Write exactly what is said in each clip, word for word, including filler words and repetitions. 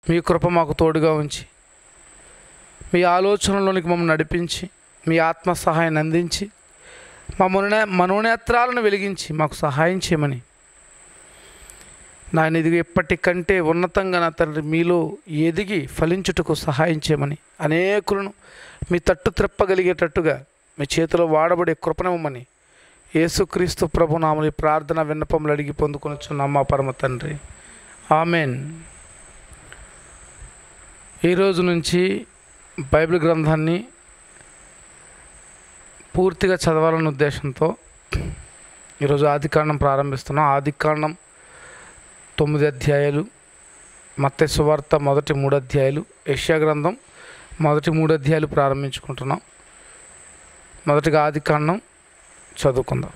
మీ కృప మాకు తోడుగా ఉంచి మీ ఆలోచనలోనికి మమ్మల్ని నడిపించి మీ ఆత్మ సహాయాన్ని అందించి మా మనోనే మనోనేత్రాలను వెలిగించి మాకు సహాయం చేయమని నాయన ఎదిగి ఎప్పటికంటే ఉన్నతంగా నా తండ్రి మీలో ఎదిగి ఫలించుటకు సహాయం చేయమని అనేకులను మీ తట్టు త్రెప్పగలిగేటట్టుగా మీ చేతిలో వాడబడే కృపణమని యేసుక్రీస్తు ప్రభు నామములో ప్రార్థన విన్నపములు అడిగి పొందుకొనుచున్నాం మా పరమ తండ్రి, ఆమెన్. ఈరోజు నుంచి బైబిల్ గ్రంథాన్ని పూర్తిగా చదవాలన్న ఉద్దేశంతో ఈరోజు ఆదికాండం ప్రారంభిస్తున్నాం. ఆదికాండం తొమ్మిది అధ్యాయాలు, మత్తయి సువార్త మొదటి మూడు అధ్యాయాలు, యెషయా గ్రంథం మొదటి మూడు అధ్యాయాలు ప్రారంభించుకుంటున్నాం. మొదటిగా ఆదికాండం చదువుకుందాం.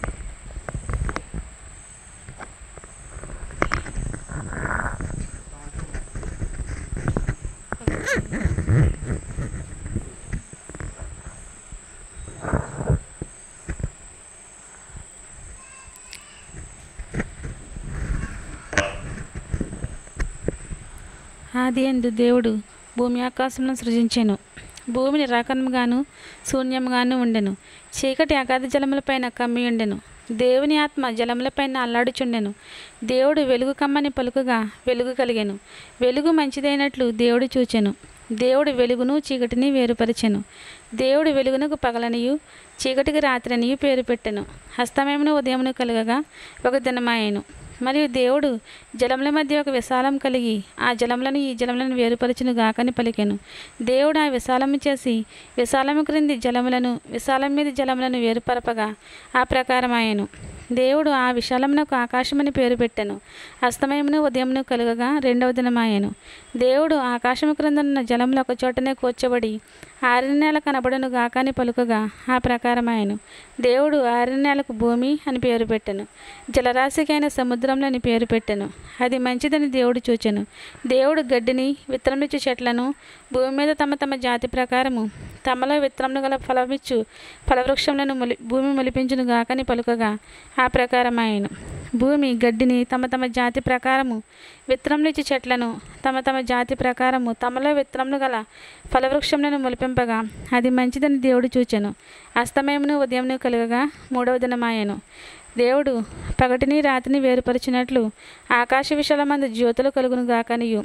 ఆదియందు దేవుడు భూమి ఆకాశములను సృజించెను. భూమి నిరాకరముగాను శూన్యముగాను ఉండెను. చీకటి అగాధ జలములపైన కమ్మి ఉండెను. దేవుని ఆత్మ జలములపైన అల్లాడుచుండెను. దేవుడు వెలుగు కమ్మని పలుకగా వెలుగు కలిగెను. వెలుగు మంచిదైనట్లు దేవుడు చూచెను. దేవుడు వెలుగును చీకటిని వేరుపరిచెను. దేవుడు వెలుగునకు పగలనియు చీకటికి రాత్రనియు పేరు పెట్టెను. హస్తమయమును ఉదయమును కలగగా ఒక దినమాయెను. మరియు దేవుడు జలముల మధ్య ఒక విశాలం కలిగి ఆ జలములను ఈ జలములను వేరుపరచును గాకని పలికెను. దేవుడు ఆ విశాలము చేసి విశాలము క్రింది జలములను విశాలం మీద జలములను వేరుపరపగా ఆ ప్రకారమాయెను. దేవుడు ఆ విశాలమునకు ఆకాశమని పేరు పెట్టెను. అస్తమయమును ఉదయమును కలుగగా రెండవ దినమాయెను. దేవుడు ఆకాశము క్రిందనున్న జలములు ఒక చోటనే కూర్చబడి ఆరిన నేల కనబడును గాకని పలుకగా ఆ ప్రకారమాయెను. దేవుడు ఆరిన నేలకు భూమి అని పేరు పెట్టెను. జలరాశికైన సముద్రంలో అని పేరు పెట్టెను. అది మంచిదని దేవుడు చూచెను. దేవుడు గడ్డిని విత్తనమిచ్చు చెట్లను భూమి మీద తమ తమ జాతి ప్రకారము తమలో విత్తనములు గల ఫలమిచ్చు ఫలవృక్షములను మొలి భూమి మొలిపించును గాకని పలుకగా ఆ ప్రకారమాయెను. భూమి గడ్డిని తమ తమ జాతి ప్రకారము విత్తనములు ఇచ్చి చెట్లను తమ తమ జాతి ప్రకారము తమలో విత్తనములు గల ఫలవృక్షములను మొలిపింపగా అది మంచిదని దేవుడు చూచెను. అస్తమయమును ఉదయమును కలుగగా మూడవ దినమాయెను. దేవుడు పగటిని రాత్రిని వేరుపరిచినట్లు ఆకాశ విశాలమందు జ్యోతులు కలుగును గాకనియు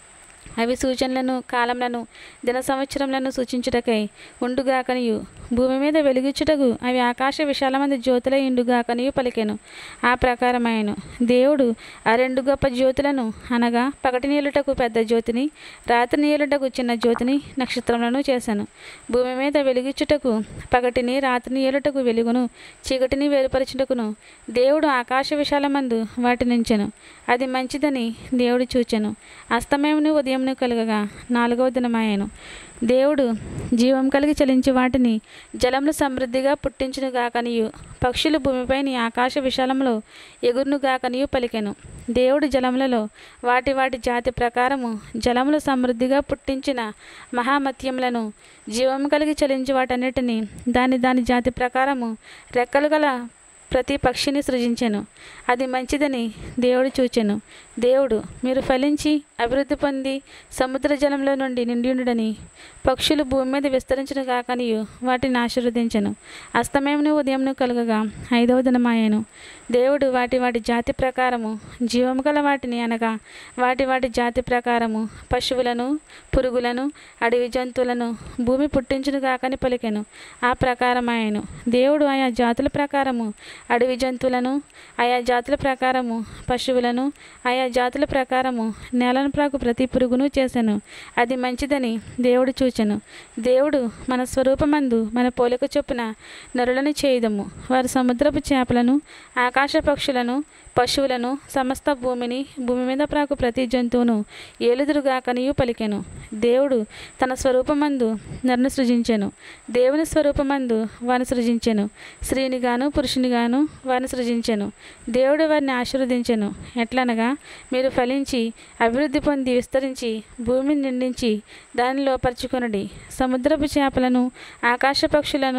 అవి సూచనలను కాలములను దిన సంవత్సరములను సూచించుటకై ఉండుగాకనియు భూమి మీద వెలుగిచ్చుటకు అవి ఆకాశ విశాలమందు జ్యోతులై ఉండుగాకనియు పలికెను. ఆ ప్రకారమాయెను. దేవుడు ఆ రెండు గొప్ప జ్యోతులను అనగా పగటి నీలుటకు పెద్ద జ్యోతిని రాత్రి నీలుటకు చిన్న జ్యోతిని నక్షత్రములను చేశాను. భూమి మీద వెలుగిచ్చుటకు పగటిని రాత్రి ఏలుటకు వెలుగును చీకటిని వేరుపరచుటకును దేవుడు ఆకాశ విశాలమందు వాటినించెను. అది మంచిదని దేవుడు చూచెను. అస్తమయమును ఉదయమును కలుగగా నాలుగవ దినమాయెను. దేవుడు జీవం కలిగి చలించి వాటిని జలములు సమృద్ధిగా పుట్టించును గాకనియు పక్షులు భూమిపైని ఆకాశ విశాలంలో ఎగురును గాకనియు పలికెను. దేవుడు జలములలో వాటి వాటి జాతి ప్రకారము జలములు సమృద్ధిగా పుట్టించిన మహామత్యములను జీవము కలిగి చలించి వాటన్నిటిని దాని దాని జాతి ప్రకారము రెక్కలు గల ప్రతి పక్షిని సృజించెను. అది మంచిదని దేవుడు చూచెను. దేవుడు మీరు ఫలించి అభివృద్ధి పొంది సముద్ర జలంలో నుండి నిండియుండుడని పక్షులు భూమి మీద విస్తరించును గాకనియు వాటిని ఆశీర్వదించెను. అస్తమయమును ఉదయమును కలుగగా ఐదవ దినమాయెను. దేవుడు వాటి వాటి జాతి ప్రకారము జీవము గల వాటిని అనగా వాటి వాటి జాతి ప్రకారము పశువులను పురుగులను అడవి జంతువులను భూమి పుట్టించును గాకని పలికెను. ఆ ప్రకారమాయెను. దేవుడు ఆయా జాతుల ప్రకారము అడవి జంతువులను ఆయా జాతుల ప్రకారము పశువులను ఆయా జాతుల ప్రకారము నేలను ప్రాకు ప్రతి పురుగును చేసెను. అది మంచిదని దేవుడు చూచెను. దేవుడు మన స్వరూపమందు మన పోలిక చొప్పున నరులను చేయుదము. వారు సముద్రపు చేపలను ఆకాశ పక్షులను పశువులను సమస్త భూమిని భూమి మీద ప్రాకు ప్రతి జంతువును ఏలుదురుగాకనియు పలికెను. దేవుడు తన స్వరూపమందు నరుని సృజించెను. దేవుని స్వరూపమందు వారిని సృజించెను. స్త్రీనిగాను పురుషునిగాను వారిని సృజించెను. దేవుడు వారిని ఆశీర్వదించెను. ఎట్లనగా మీరు ఫలించి అభివృద్ధి పొంది విస్తరించి భూమిని నిండించి దానిని లోపరుచుకొనుడి. సముద్రపు చేపలను ఆకాశ పక్షులను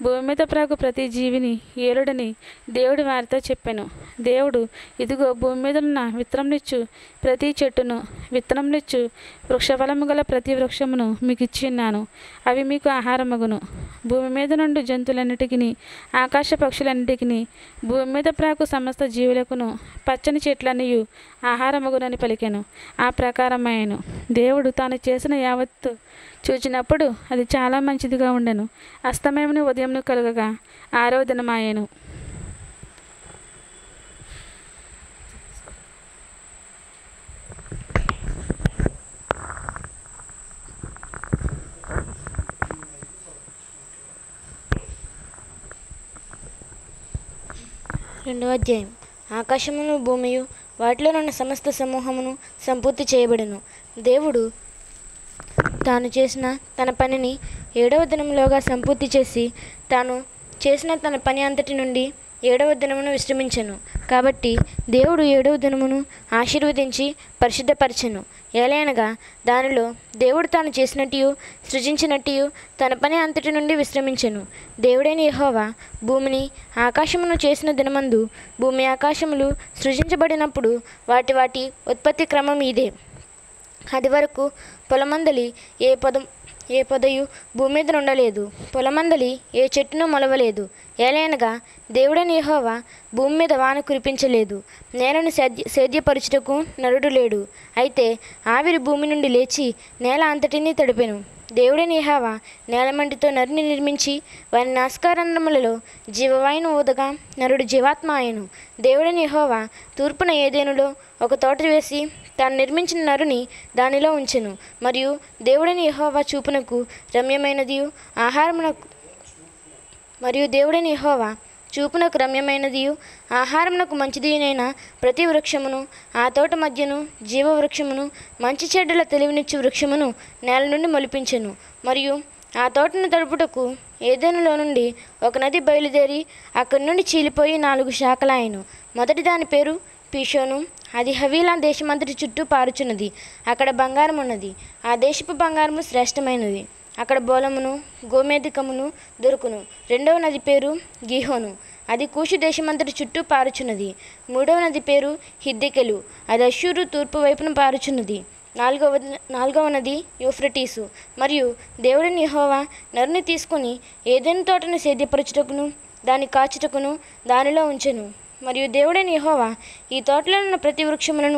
భూమి మీద ప్రాకు ప్రతి జీవిని ఏలుడని దేవుడు వారితో చెప్పాను. దేవుడు, ఇదిగో భూమి మీద ఉన్న విత్తనంనిచ్చు ప్రతి చెట్టును, విత్తనంనిచ్చు వృక్షఫలము గల ప్రతి వృక్షమును మీకు ఇచ్చిన్నాను. అవి మీకు ఆహారమగును. భూమి మీద నుండి జంతువులన్నిటికీ, ఆకాశ పక్షులన్నిటికీ, భూమి మీద ప్రాకు సమస్త జీవులకును పచ్చని చెట్లనియు ఆహారమగునని పలికెను. ఆ ప్రకారమాయను. దేవుడు తాను చేసిన యావత్తు చూచినప్పుడు అది చాలా మంచిదిగా ఉండెను. అస్తమయమును ఉదయమును కలుగగా ఆరవ దినమాయెను. రెండవ అధ్యాయం. ఆకాశమును భూమియు వాటిలోనున్న సమస్త సమూహమును సంపూర్తి చేయబడెను. దేవుడు తాను చేసిన తన పనిని ఏడవ దినములోగా సంపూర్తి చేసి తాను చేసిన తన పని అంతటి నుండి ఏడవ దినమును విశ్రమించెను. కాబట్టి దేవుడు ఏడవ దినమును ఆశీర్వదించి పరిశుద్ధపరచెను. ఏలయనగా దానిలో దేవుడు తాను చేసినట్టు సృజించినట్టు తన పని అంతటి నుండి విశ్రమించెను. దేవుడైన యెహోవా భూమిని ఆకాశమును చేసిన దినమందు భూమి ఆకాశములు సృజించబడినప్పుడు వాటి వాటి ఉత్పత్తి క్రమం ఇదే. అది వరకు పొలమందలి ఏ పదం ఏ పొదయు భూమి మీద ఉండలేదు, పొలమందలి ఏ చెట్టును మొలవలేదు. ఏలయనగా దేవుడైన యెహోవా భూమి మీద వాన కురిపించలేదు, నేలను సేద్య సేద్యపరచుటకు నరుడు లేడు. అయితే ఆవిరి భూమి నుండి లేచి నేల అంతటినీ తడిపెను. దేవుడైన యెహోవా నేలమంటితో నరుని నిర్మించి వారి నాసికారంధ్రములలో జీవవాయును ఊదగా నరుడు జీవాత్మ ఆయను. దేవుడైన యెహోవా తూర్పున ఏదేనులో ఒక తోట వేసి తాను నిర్మించిన నరుని దానిలో ఉంచెను. మరియు దేవుడైన యెహోవా చూపునకు రమ్యమైనది ఆహారమునకు మరియు దేవుడైన యెహోవా చూపునకు రమ్యమైనదియు ఆహారమునకు మంచిదినైన ప్రతి వృక్షమును ఆ తోట మధ్యను జీవవృక్షమును మంచి చెడ్డల తెలివినిచ్చు వృక్షమును నేల నుండి మొలిపించెను. మరియు ఆ తోటను తడుపుటకు ఏదెనులో నుండి ఒక నది బయలుదేరి అక్కడి నుండి చీలిపోయి నాలుగు శాఖలాయను. మొదటి దాని పేరు పీషోను. అది హవీలా దేశమంతటి చుట్టూ పారుచున్నది. అక్కడ బంగారం ఉన్నది. ఆ దేశపు బంగారము శ్రేష్టమైనది. అక్కడ బోలమును గోమేధికమును దొరుకును. రెండవ నది పేరు గీహోను. అది కూషు దేశమంతటి చుట్టూ పారుచున్నది. మూడవ నది పేరు హిద్దెకెలు. అది అష్షూరు తూర్పు వైపున పారుచున్నది. నాలుగవ నాలుగవ నది యూఫ్రటీసు. మరియు దేవుడైన యెహోవా నరుని తీసుకుని ఏదైనా తోటను సేద్యపరచుటకును దాని కాచుటకును దానిలో ఉంచెను. మరియు దేవుడైన యెహోవా ఈ తోటలో ఉన్న ప్రతి వృక్షములను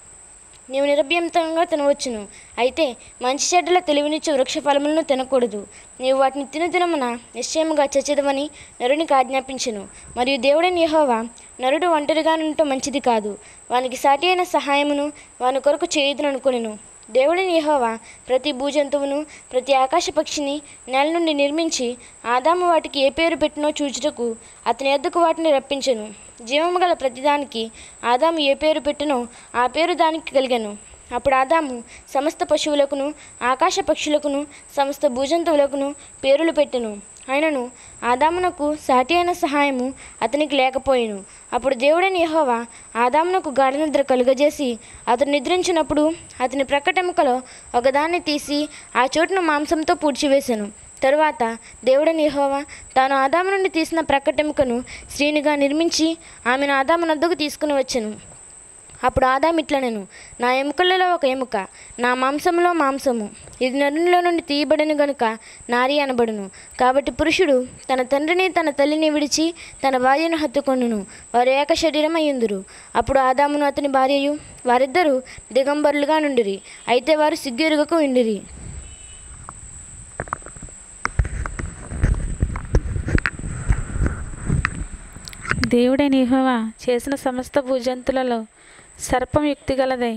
నీవు నిరభ్యంతరంగా తినవచ్చును. అయితే మంచి చెడ్డల తెలివినిచ్చు వృక్ష ఫలములను తినకూడదు. నీవు వాటిని తిను దినమున నిశ్చయముగా చచ్చెదవని నరునికి ఆజ్ఞాపించెను. మరియు దేవుడైన యెహోవా నరుడు ఒంటరిగా నుండటం మంచిది కాదు, వానికి సాటి అయిన సహాయమును వాని కొరకు చేయదుననుకొనెను. దేవుడైన యెహోవా ప్రతి భూజంతువును ప్రతి ఆకాశ పక్షిని నేల నుండి నిర్మించి ఆదాము వాటికి ఏ పేరు పెట్టినో చూచుటకు అతని యొద్దకు వాటిని రప్పించెను. జీవము గల ప్రతిదానికి ఆదాము ఏ పేరు పెట్టినో ఆ పేరు దానికి కలిగెను. అప్పుడు ఆదాము సమస్త పశువులకును ఆకాశ పక్షులకును సమస్త భూజంతువులకును పేరులు పెట్టెను. ఆయనను ఆదామునకు సాటి అయిన సహాయము అతనికి లేకపోయెను. అప్పుడు దేవుడైన యెహోవా ఆదామునకు గాఢ నిద్ర కలుగజేసి అతను నిద్రించినప్పుడు అతని ప్రక్కటెముకలో ఒకదాన్ని తీసి ఆ చోటును మాంసంతో పూడ్చివేసెను. తరువాత దేవుడైన యెహోవా తాను ఆదాము నుండి తీసిన ప్రక్కటెముకను స్త్రీనిగా నిర్మించి ఆమెను ఆదాము నద్దకు తీసుకుని వచ్చెను. అప్పుడు ఆదాము ఇట్లనెను, నా ఎముకలలో ఒక ఎముక, నా మాంసంలో మాంసము. ఇది నరునిలో నుండి తీయబడిన గనుక నారి అనబడును. కాబట్టి పురుషుడు తన తండ్రిని తన తల్లిని విడిచి తన భార్యను హత్తుకొనును, వారు ఏక శరీరం అయ్యుందురు. అప్పుడు ఆదామును అతని భార్యయు వారిద్దరూ దిగంబరులుగా నుండిరి. అయితే వారు సిగ్గెరుగకు ఉండిరి. దేవుడైన యెహోవా చేసిన సమస్త భూజంతులలో సర్పం యుక్తి గలదై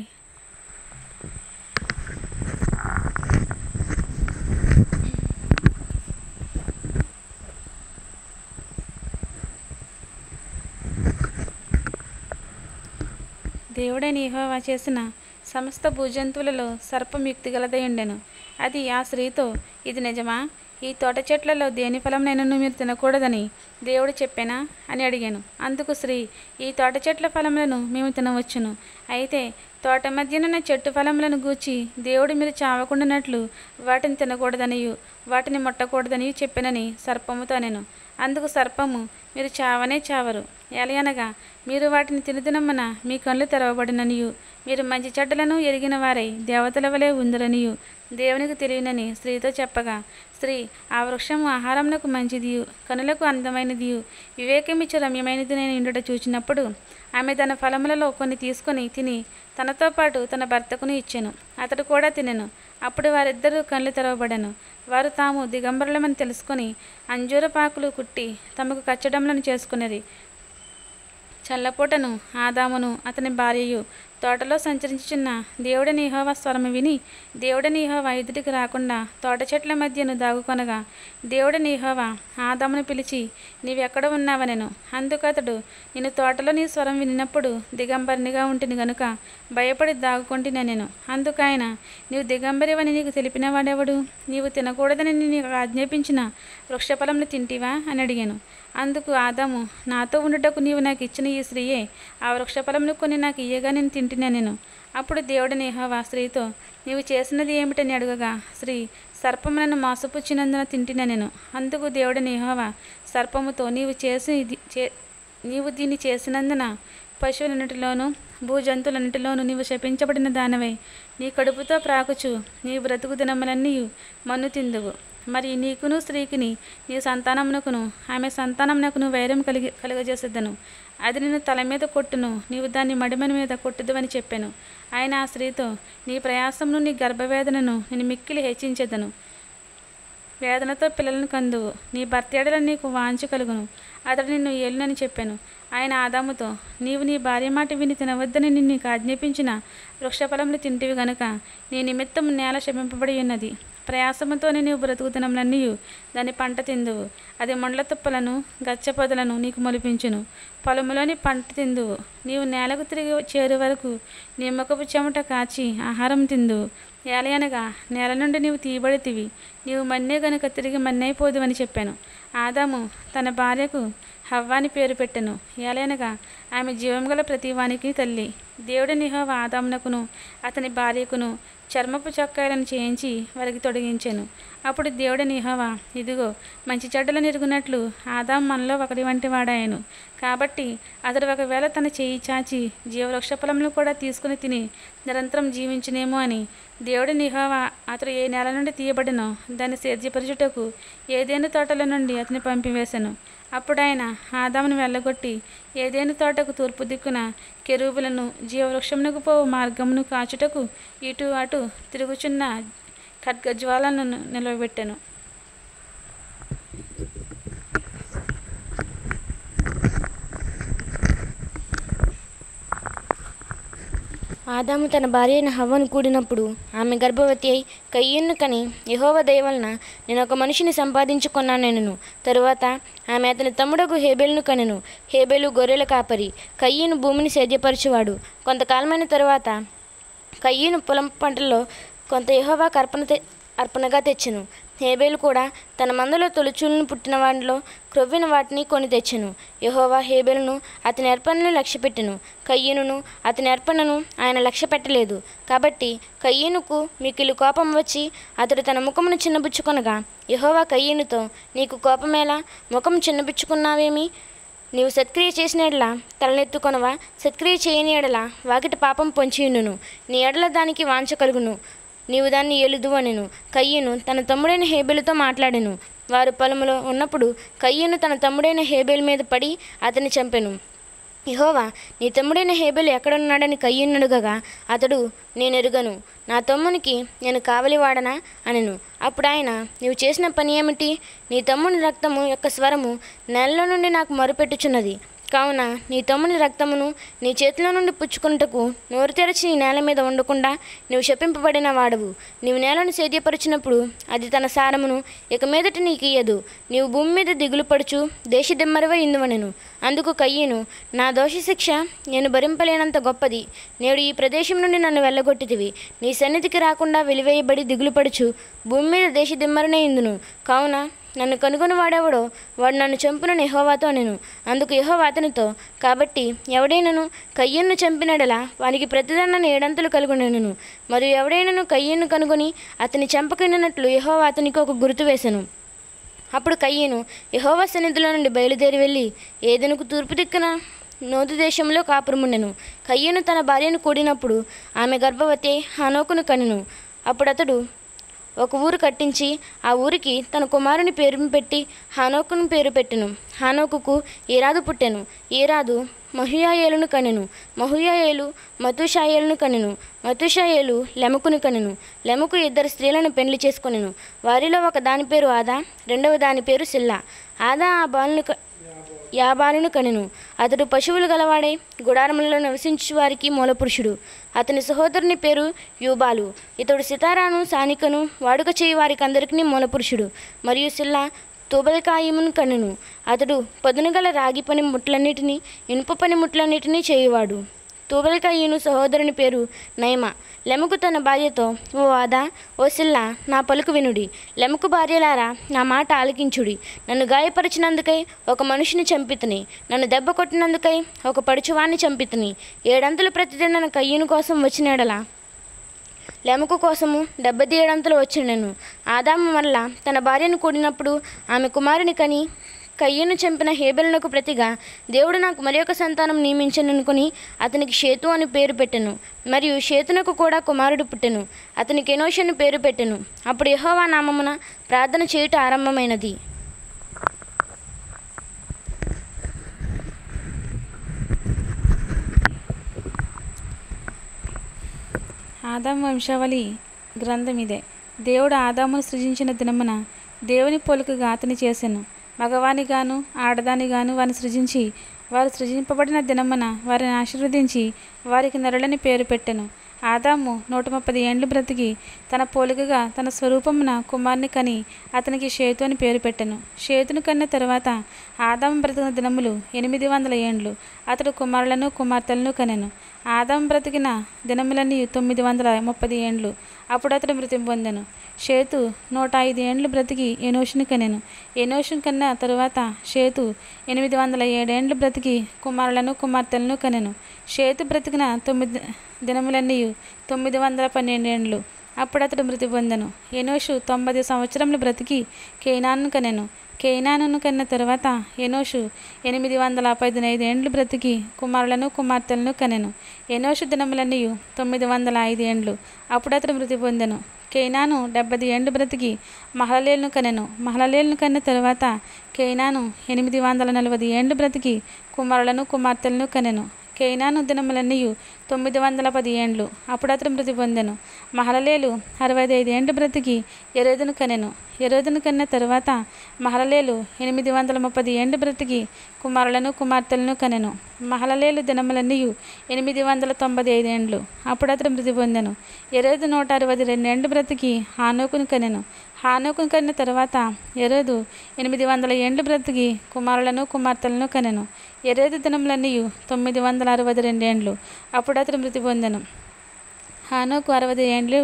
దేవుడైన యెహోవా చేసిన సమస్త భూజంతువులలో సర్పం యుక్తి గలదై ఉండెను. అది ఆ స్త్రీతో, ఇది నిజమా? ఈ తోట చెట్లలో దేని ఫలంనైనను మీరు తినకూడదని దేవుడు చెప్పానా అని అడిగాను. అందుకు స్త్రీ, ఈ తోట చెట్ల ఫలములను మేము తినవచ్చును. అయితే తోట మధ్యనున్న చెట్టు ఫలములను గూర్చి దేవుడు మీరు చావకుండానట్లు వాటిని తినకూడదనియు వాటిని ముట్టకూడదని చెప్పినని సర్పముతో నేను. అందుకు సర్పము, మీరు చావనే చావరు, ఎలయనగా మీరు వాటిని తినుదినమ్మన మీ కళ్ళు తెరవబడిననియు మీరు మంచి చెడ్డలను ఎరిగిన వారై దేవతల వలె ఉందరనియు దేవునికి తెలియనని స్త్రీతో చెప్పగా, స్త్రీ, ఆ వృక్షము ఆహారమునకు మంచిదియు కనులకు అందమైనదియు వివేకమిచ్చు రమ్యమైనది నేను ఇండుట చూచినప్పుడు ఆమె తన ఫలములలో కొన్ని తీసుకొని తిని తనతో పాటు తన భర్తకును ఇచ్చెను. అతడు కూడా తినెను. అప్పుడు వారిద్దరూ కళ్ళు తెరవబడెను. వారు తాము దిగంబరులమని తెలుసుకొని అంజూరపాకులు కుట్టి తమకు కచ్చడములను చేసుకునేది. చల్లపూటను ఆదామును అతని భార్యయు తోటలో సంచరించుచున్న దేవుడని యెహోవా స్వరము విని దేవుడని యెహోవా ఎదుటికి రాకుండా తోట చెట్ల మధ్యను దాగుకొనగా దేవుడని యెహోవా ఆదామును పిలిచి, నీవెక్కడ ఉన్నావనెను. అందుకు అతడు, నేను తోటలో నీ స్వరం వినినప్పుడు దిగంబరినిగా ఉంటిని గనుక భయపడి దాగుకొంటినెను. అందుకు ఆయన, నీవు దిగంబరివని నీకు తెలిపిన వాడెవడు? నీవు తినకూడదని నీకు ఆజ్ఞాపించిన వృక్షఫలమును తింటివా అని అడిగాను. అందుకు ఆదాము, నాతో ఉండుటకు నీవు నాకు ఇచ్చిన ఈ స్త్రీయే ఆ వృక్షఫలమును కొని నాకు ఇయ్యగా నేను తింటినా నేను. అప్పుడు దేవుడని యెహోవా స్త్రీతో, నీవు చేసినది ఏమిటని అడగగా స్త్రీ, సర్పము నన్ను మోసపుచ్చినందున తింటినా నేను. అందుకు దేవుడని యెహోవా సర్పముతో, నీవు చేసి చే నీవు దీన్ని చేసినందున పశువులన్నిటిలోనూ భూజంతువులన్నిటిలోనూ నీవు శపించబడిన దానవై నీ కడుపుతో ప్రాకుచు నీ బ్రతుకు దినములన్నీ మన్ను తిందువు. మరి నీకును స్త్రీకిని నీ సంతానమునకును ఆమె సంతానమునకును వైరం కలిగి కలుగజేసేదను. అది నిన్ను తల మీద కొట్టును, నీవు దాన్ని మడిమన మీద కొట్టుదు అని చెప్పాను. ఆయన ఆ స్త్రీతో, నీ ప్రయాసమును నీ గర్భవేదనను నేను మిక్కిలి హెచ్చించెదను. వేదనతో పిల్లలను కందువు, నీ భర్త ఎడల నీకు వాంఛ కలుగును, అతడు నిన్ను ఏలునని చెప్పాను. ఆయన ఆదాముతో, నీవు నీ భార్య మాట విని తినవద్దని నిన్ను నీకు ఆజ్ఞాపించిన వృక్షఫలములు తింటివి గనుక నీ నిమిత్తం నేల శపింపబడి ఉన్నది. ప్రయాసముతోనే నీవు బ్రతుకు దినములన్నీ దాని పంట తిందువు. అది మొండ్ల తుప్పలను గచ్చ పొదలను నీకు మొలిపించును. పొలములోని పంట తిందువు. నీవు నేలకు తిరిగి చేరు వరకు నీ ముఖపు చెమట కాచి ఆహారం తిందువు. ఏలయనగా నేల నుండి నీవు తీయబడితివి, నీవు మన్నే గనుక తిరిగి మన్నైపోదు అని చెప్పాను. ఆదాము తన భార్యకు హవ్వాని పేరు పెట్టెను. ఏలయనగా ఆమె జీవం గల ప్రతివానికి తల్లి. దేవుడని యెహోవా ఆదామునకును అతని భార్యకును చర్మపు చొక్కాయలను చేయించి వారికి తొడిగించెను. అప్పుడు దేవుడని యెహోవా, ఇదిగో మంచి చెడ్డలను ఎరుగునట్లు ఆదాము మనలో ఒకటి వంటి వాడాయను. కాబట్టి అతడు ఒకవేళ తన చేయి చాచి జీవవృక్ష ఫలములు కూడా తీసుకుని తిని నిరంతరం జీవించునేమో అని దేవుడని యెహోవా అతడు ఏ నేల నుండి తీయబడినో దాన్ని సేద్యపరచుటకు ఏదేను తోటల నుండి అతని పంపివేశాను. అప్పుడు ఆయన ఆదామును వెళ్ళగొట్టి ఏదేను తోటకు తూర్పు దిక్కున కెరూబులను జీవవృక్షమునకు పోవు మార్గమును కాచుటకు ఇటు అటు తిరుగుచున్న ఖడ్గజ్వాలను నిలవబెట్టెను. ఆదాము తన భార్య అయిన హవ్వను కూడినప్పుడు ఆమె గర్భవతి అయి కయ్యూను కని, యెహోవా దయ వలన నేను ఒక మనిషిని సంపాదించుకున్నానెను. తరువాత ఆమె అతని తమ్ముడకు హేబెలును కనెను. హేబెలు గొర్రెల కాపరి, కయ్యూను భూమిని సేద్యపరచువాడు. కొంతకాలమైన తరువాత కయ్యూను పొలం పంటల్లో కొంత యెహోవాకు అర్పణ తె అర్పణగా తెచ్చెను. హేబేలు కూడా తన మందలో తొలిచూలను పుట్టిన వాటిలో క్రొవ్విన వాటిని కొని తెచ్చెను. యెహోవా హేబెలును అతని అర్పణను లక్ష్యపెట్టెను, కయ్యూనును అతని అర్పణను ఆయన లక్ష్య పెట్టలేదు. కాబట్టి కయ్యూనుకు మిక్కిలి కోపం వచ్చి అతడు తన ముఖమును చిన్నబుచ్చుకొనగా యెహోవా కయ్యూనుతో, నీకు కోపమేలా? ముఖం చిన్నబుచ్చుకున్నావేమి? నీవు సత్క్రియ చేసిన ఎడల తలనెత్తుకొనవా? సత్క్రియ చేయని ఎడల వాకిట పాపం పొంచియుండును, నీ ఎడల దానికి వాంఛ కలుగును, నీవు దాన్ని ఏలుదు అనెను. కయ్యూను తన తమ్ముడైన హేబెలుతో మాట్లాడెను. వారు పొలములో ఉన్నప్పుడు కయ్యూను తన తమ్ముడైన హేబెలు మీద పడి అతన్ని చంపెను. యెహోవా, నీ తమ్ముడైన హేబెలు ఎక్కడున్నాడని కయ్యూను అడుగగా అతడు, నేను ఎరుగను, నా తమ్మునికి నేను కావలి వాడనా అనెను. అప్పుడు ఆయన, నీవు చేసిన పని ఏమిటి? నీ తమ్ముని రక్తము యొక్క స్వరము నేలలో నుండి నాకు మొరుపెట్టుచున్నది. కావున నీ తమ్ముని రక్తమును నీ చేతిలో నుండి పుచ్చుకున్నటకు నోరు తెరచి నీ నేల మీద ఉండకుండా నీవు శపింపబడిన వాడవు. నీవు నేలను సేద్యపరిచినప్పుడు అది తన సారమును ఇక మీదట నీకు ఇయ్యదు. నీవు భూమి మీద దిగులు పడుచు దేశదిమ్మరివై ఇందువనెను. అందుకు కయ్యూను, నా దోష శిక్ష నేను భరింపలేనంత గొప్పది. నేడు ఈ ప్రదేశం నుండి నన్ను వెళ్ళగొట్టితివి. నీ సన్నిధికి రాకుండా వెలివేయబడి దిగులు పడుచు భూమి మీద దేశదిమ్మరనే ఇందును. కావున నన్ను కనుగొని వాడెవడో వాడు నన్ను చంపునని యెహోవాతో నేను. అందుకు యెహోవా అతనితో, కాబట్టి ఎవడైనను కయ్యను చంపినడలా వానికి ప్రతిదండన ఏడంతలు కలుగునెను. మరియు ఎవడైనను కయ్యను కనుగొని అతని చంపకుండినట్లు యెహోవా అతనికి ఒక గుర్తు వేసెను. అప్పుడు కయ్యను యెహోవా సన్నిధిలో నుండి బయలుదేరి వెళ్ళి ఏదెనుకు తూర్పు దిక్కున నోదు దేశంలో కాపురముండెను. కయ్యను తన భార్యను కూడినప్పుడు ఆమె గర్భవతి హానోకును కనెను. అప్పుడు అతడు ఒక ఊరు కట్టించి ఆ ఊరికి తన కుమారుని పేరు పెట్టి హానోకును పేరు పెట్టెను. హానోకుకు ఈరాదు పుట్టెను. ఈరాదు మహుయాయేలును కనెను. మహుయాయేలు మతుషాయేలును కనెను. మతుషాయేలు లెమకును కనెను. లెమకు ఇద్దరు స్త్రీలను పెండ్లి చేసుకొనెను. వారిలో ఒక దాని పేరు ఆదా, రెండవ దాని పేరు సిల్లా. ఆదా ఆ బాలును యాబాలును కనెను. అతడు పశువులు గలవాడై గుడారములలో నివసించు వారికి మూలపురుషుడు. అతని సహోదరుని పేరు యూబాలు. ఇతడు సితారాను సానికను వాడుక చేయి వారికి అందరికీ మూలపురుషుడు. మరియు సిల్లా తూబల్కాయిమును కనెను. అతడు పదునుగల రాగి పని ముట్లన్నిటినీ ఇనుప పని ముట్లన్నిటినీ చేయువాడు. తూబల్కాయిను సహోదరుని పేరు నయమ. లెమకు తన భార్యతో, ఓ ఆదా, ఓ సిల్లా, నా పలుకు వినుడి. లెమకు భార్యలారా, నా మాట ఆలకించుడి. నన్ను గాయపరిచినందుకై ఒక మనిషిని చంపితిని. నన్ను దెబ్బ కొట్టినందుకై ఒక పడుచువాన్ని చంపితిని. ఏడంతలు ప్రతిదండన కయ్యను కోసం వచ్చినడలా లెమకు కోసము డెబ్బది ఏడంతలు వచ్చినను. ఆదాము మరలా తన భార్యను కూడినప్పుడు ఆమె కుమారుని కని కయ్యను చంపిన హేబెలునకు ప్రతిగా దేవుడు నాకు మరి ఒక సంతానం నియమించననుకుని అతనికి షేతు అని పేరు పెట్టెను. మరియు షేతునకు కూడా కుమారుడు పుట్టెను. అతనికి ఎనోషు అని పేరు పెట్టెను. అప్పుడు యెహోవా నామమున ప్రార్థన చేయుట ఆరంభమైనది. ఆదాము వంశావళి గ్రంథం ఇదే. దేవుడు ఆదామును సృజించిన దినమున దేవుని పోలికగా అతని చేసెను. మగవానిగాను ఆడదానిగాను వారిని సృజించి వారు సృజింపబడిన దినమున వారిని ఆశీర్వదించి వారికి నరులని పేరు పెట్టెను. ఆదాము నూట ముప్పది ఏండ్లు బ్రతికి తన పోలికగా తన స్వరూపమున కుమారుని కని అతనికి షేతు అని పేరు పెట్టెను. షేతును కన్న తరువాత ఆదాము బ్రతికిన దినములు ఎనిమిది వందల ఏండ్లు. అతడు కుమారులను కుమార్తెలను కనెను. ఆదాము బ్రతికిన దినములన్నీ తొమ్మిది వందల ముప్పది ఏండ్లు. అప్పుడు అతడు మృతి పొందెను. షేతు నూట ఐదు ఏండ్లు బ్రతికి ఎనోషుని కనెను. ఎనోషుని కన్న తరువాత షేతు ఎనిమిది వందల ఏడేండ్లు బ్రతికి కుమారులను కుమార్తెలను కనెను. షేతు బ్రతికిన తొమ్మిది దినములన్నీ తొమ్మిది వందల పన్నెండేండ్లు. అప్పుడు అతడు మృతి పొందెను. ఎనోషు తొంభై సంవత్సరములు బ్రతికి కేనాను కనెను. కేనానును కన్న తరువాత ఎనోషు ఎనిమిది వందల పదిహేను ఏండ్లు బ్రతికి కుమారులను కుమార్తెలను కనెను. ఎనోషు దినములన్నీ తొమ్మిది వందల ఐదు ఏండ్లు. అప్పుడు అతడు మృతి పొందెను. కేనాను డెబ్బై ఏండ్లు బ్రతికి మహలలేలును కనెను. మహలలేలును కన్న తరువాత కేనాను ఎనిమిది వందల నలభై ఏండ్లు బ్రతికి కుమారులను కుమార్తెలను కనెను. కేనాను దినములన్నీ తొమ్మిది వందల పది ఏండ్లు. అప్పుడు అతడు మృతి పొందెను. మహలలేలు అరవై ఐదు ఏండ్లు బ్రతికి ఎరోదును కనెను. ఎరోదును కన్న తరువాత మహలలేలు ఎనిమిది వందల ముప్పది ఏండ్లు బ్రతికి కుమారులను కుమార్తెలను కనెను. మహలలేలు దినములన్నీ ఎనిమిది వందల తొంభై ఐదు ఏండ్లు. అప్పుడు అతడు మృతి పొందెను. ఎరోదు నూట అరవై రెండు ఏండ్లు బ్రతికి హానోకును కనెను. హానోకును కన్న తరువాత ఎరోదు ఎనిమిది వందల ఏండ్లు బ్రతికి కుమారులను కుమార్తెలను కనెను. ఎరోదు దినములన్నీ తొమ్మిది వందల అరవై రెండు ఏండ్లు. అప్పుడు అతడు మృతి పొందెను. హానోకు అరవై ఏండ్లు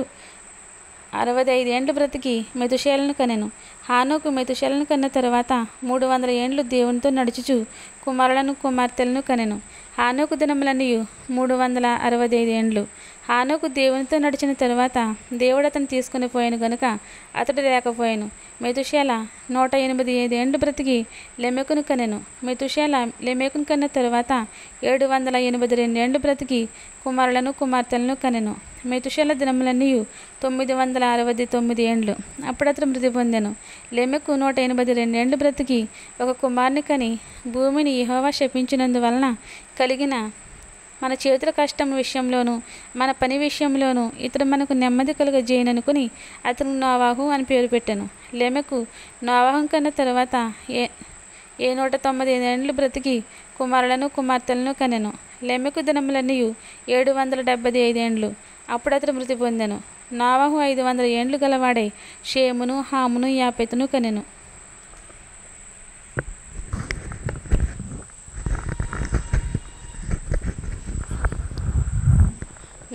అరవై ఐదు ఏండ్లు బ్రతికి మెతుషేలను కనెను. హానోకు మెతుషేలను కన్న తరువాత మూడు వందల ఏండ్లు దేవునితో నడుచుచు కుమారులను కుమార్తెలను కనెను. హానోకు దినములన్నీ మూడు వందల అరవై ఐదు ఏండ్లు. హానోకు దేవునితో నడిచిన తరువాత దేవుడు అతను తీసుకుని పోయాను గనుక అతడు లేకపోయాను. మెతుషేల నూట ఎనిమిది ఐదు ఏండ్లు బ్రతికి లెమెకును కనెను. మెతుషేల లెమెకును కన్న తరువాత ఏడు వందల ఎనభై రెండు ఏండ్లు బ్రతికి కుమారులను కుమార్తెలను కనెను. మెతుషేల దినములన్నీ తొమ్మిది వందల అరవై తొమ్మిది ఏండ్లు. అప్పుడు అతడు మృతి పొందెను. లెమెకు నూట ఎనభై రెండు ఏండ్లు బ్రతికి ఒక కుమారుని కని భూమిని యెహోవా శపించినందువలన కలిగిన మన చేతుల కష్టం విషయంలోనూ మన పని విషయంలోనూ ఇతడు మనకు నెమ్మది కలుగజేయననుకుని అతను నోవాహు అని పేరు పెట్టాను. లెమెకు నోవాహు కన్న తరువాత ఏ ఏ నూట తొంభై ఐదు ఏండ్లు బ్రతికి కుమారులను కుమార్తెలను కనెను. లెమెకు దినములన్నీ ఏడు వందల డెబ్బై ఐదు ఏండ్లు. అప్పుడు అతడు మృతి పొందెను. నోవాహు ఐదు వందల ఏండ్లు గలవాడై షేమును హామును యాపెతును కనెను.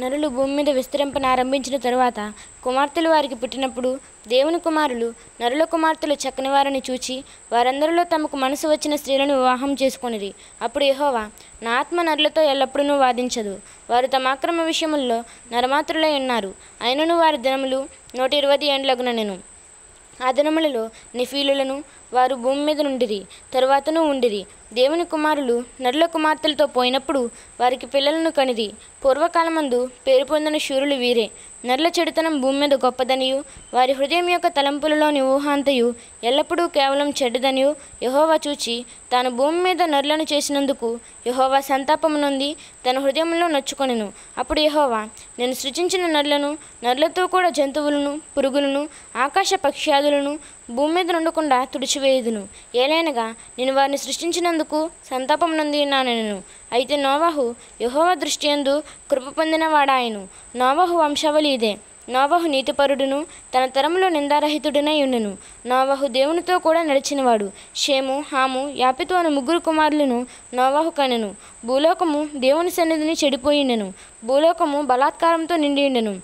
నరులు భూమి మీద విస్తరింపనారంభించిన తరువాత కుమార్తెలు వారికి పుట్టినప్పుడు దేవుని కుమారులు నరుల కుమార్తెలు చక్కని వారిని చూచి వారందరిలో తమకు మనసు వచ్చిన స్త్రీలను వివాహం చేసుకొనిరి. అప్పుడు యెహోవా, నా ఆత్మ నరులతో ఎల్లప్పుడూ వాదించదు, వారు తమ అక్రమ విషయముల్లో నరమాత్రులై ఉన్నారు. అయినను వారి దినములు నూట ఇరవై ఏండ్లగునెను. ఆ దినములలో నెఫీలులను వారు భూమి మీద నుండిరి, తరువాతను ఉండిరి. దేవుని కుమారులు నరుల కుమార్తెలతో పోయినప్పుడు వారికి పిల్లలను కనిరి. పూర్వకాలమందు పేరు పొందిన శూరులు వీరే. నరుల చెడుతనం భూమి మీద గొప్పదనియు వారి హృదయం యొక్క తలంపులలోని ఊహాంతయు ఎల్లప్పుడూ కేవలం చెడ్డదనియు యెహోవా చూచి తాను భూమి మీద నరులను చేసినందుకు యెహోవా సంతాపము నొంది తన హృదయంలో నొచ్చుకొనెను. అప్పుడు యెహోవా, నేను సృజించిన నరులను, నరులతో కూడా జంతువులను, పురుగులను, ఆకాశ పక్ష్యాదులను భూమి మీద నుండకుండా తుడిచివేయుదును. ఏలైనగా నేను వారిని సృష్టించినందుకు సంతాపం నొంది ఉన్నానెను. అయితే నోవాహు యెహోవా దృష్టి యందు కృప పొందినవాడాయను. నోవాహు వంశావళి ఇదే. నోవాహు నీతిపరుడును తన తరములో నిందారహితుడునై ఉండెను. నోవాహు దేవునితో కూడా నడిచినవాడు. షేము, హాము, యాపెతు అను ముగ్గురు కుమారులను నోవాహు కనెను. భూలోకము దేవుని సన్నిధిని చెడిపోయిండెను. భూలోకము బలాత్కారంతో నిండి ఉండెను.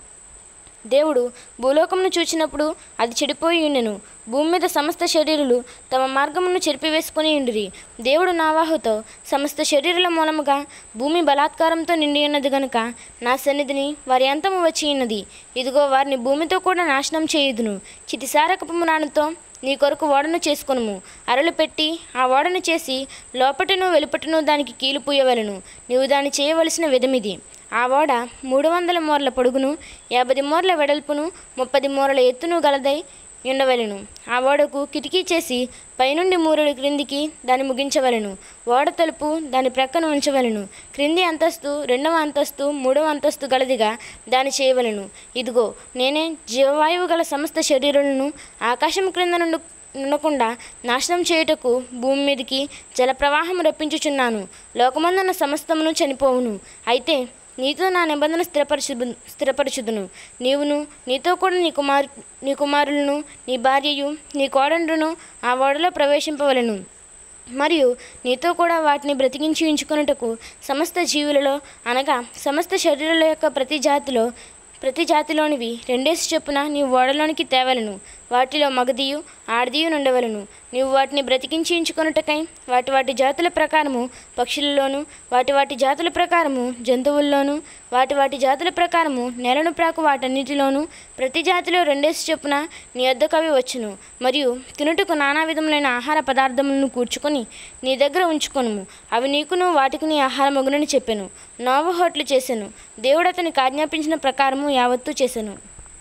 దేవుడు భూలోకమును చూచినప్పుడు అది చెడిపోయి ఉండెను. భూమి మీద సమస్త శరీరులు తమ మార్గమును చెరిపివేసుకుని ఉండిరి. దేవుడు నోవాహుతో, సమస్త శరీరుల మూలముగా భూమి బలాత్కారంతో నిండి ఉన్నది గనుక నా సన్నిధిని వారి అంతము వచ్చి ఉన్నది. ఇదిగో వారిని భూమితో కూడా నాశనం చేయుదును. చితిసారకపు మ్రానుతో నీ కొరకు ఓడను చేసుకొనుము. అరలు పెట్టి ఆ ఓడను చేసి లోపటను వెలుపటను దానికి కీలు పూయవలను. నీవు దాన్ని చేయవలసిన విధమిది. ఆ ఓడ మూడు వందల మూరల పొడుగును, యాభై మూరల వెడల్పును, ముప్పది మూరల ఎత్తును గలదై ఉండవలెను. ఆ ఓడకు కిటికీ చేసి పైనుండి మూరడు క్రిందికి దాన్ని ముగించవలెను. ఓడ తలుపు దాని ప్రక్కన ఉంచవలెను. క్రింది అంతస్తు రెండవ అంతస్తు మూడవ అంతస్తు గలదిగా దాన్ని చేయవలెను. ఇదిగో నేనే జీవవాయువు గల సమస్త శరీరులను ఆకాశం క్రింద నుండి ఉండకుండా నాశనం చేయుటకు భూమి మీదకి జలప్రవాహం రప్పించుచున్నాను. లోకమందున్న సమస్తమును చనిపోవును. అయితే నీతో నా నిబంధన స్థిరపరచు స్థిరపరచుదును. నీవును నీతో కూడా నీ కుమార్ నీ కుమారులను నీ భార్యయు నీ కోడండ్రును ఆ ఓడలో ప్రవేశింపవలెను. మరియు నీతో కూడా వాటిని బ్రతికించి ఉంచుకొనుటకు సమస్త జీవులలో అనగా సమస్త శరీరాల యొక్క ప్రతి జాతిలో ప్రతి జాతిలోనివి రెండేసి చొప్పున నీవు ఓడలోనికి తేవలను. వాటిలో మగదియు ఆడదియు నుండవలను. నీవు వాటిని బ్రతికించి ఉంచుకొనుటకై వాటి వాటి జాతుల ప్రకారము పక్షులలోను, వాటి వాటి జాతుల ప్రకారము జంతువుల్లోను, వాటి వాటి జాతుల ప్రకారము నెలను ప్రాకు వాటన్నిటిలోనూ ప్రతి జాతిలో రెండేసి చొప్పున నీ వద్దకు అవి వచ్చును. మరియు తినుటకు నానా విధములైన ఆహార పదార్థములను కూర్చుకొని నీ దగ్గర ఉంచుకొనుము. అవి నీకును వాటికి నీ ఆహారమగునని చెప్పెను. నోవాహు అట్లు చేసెను. దేవుడు అతనికి ఆజ్ఞాపించిన ప్రకారము యావత్తూ చేసెను.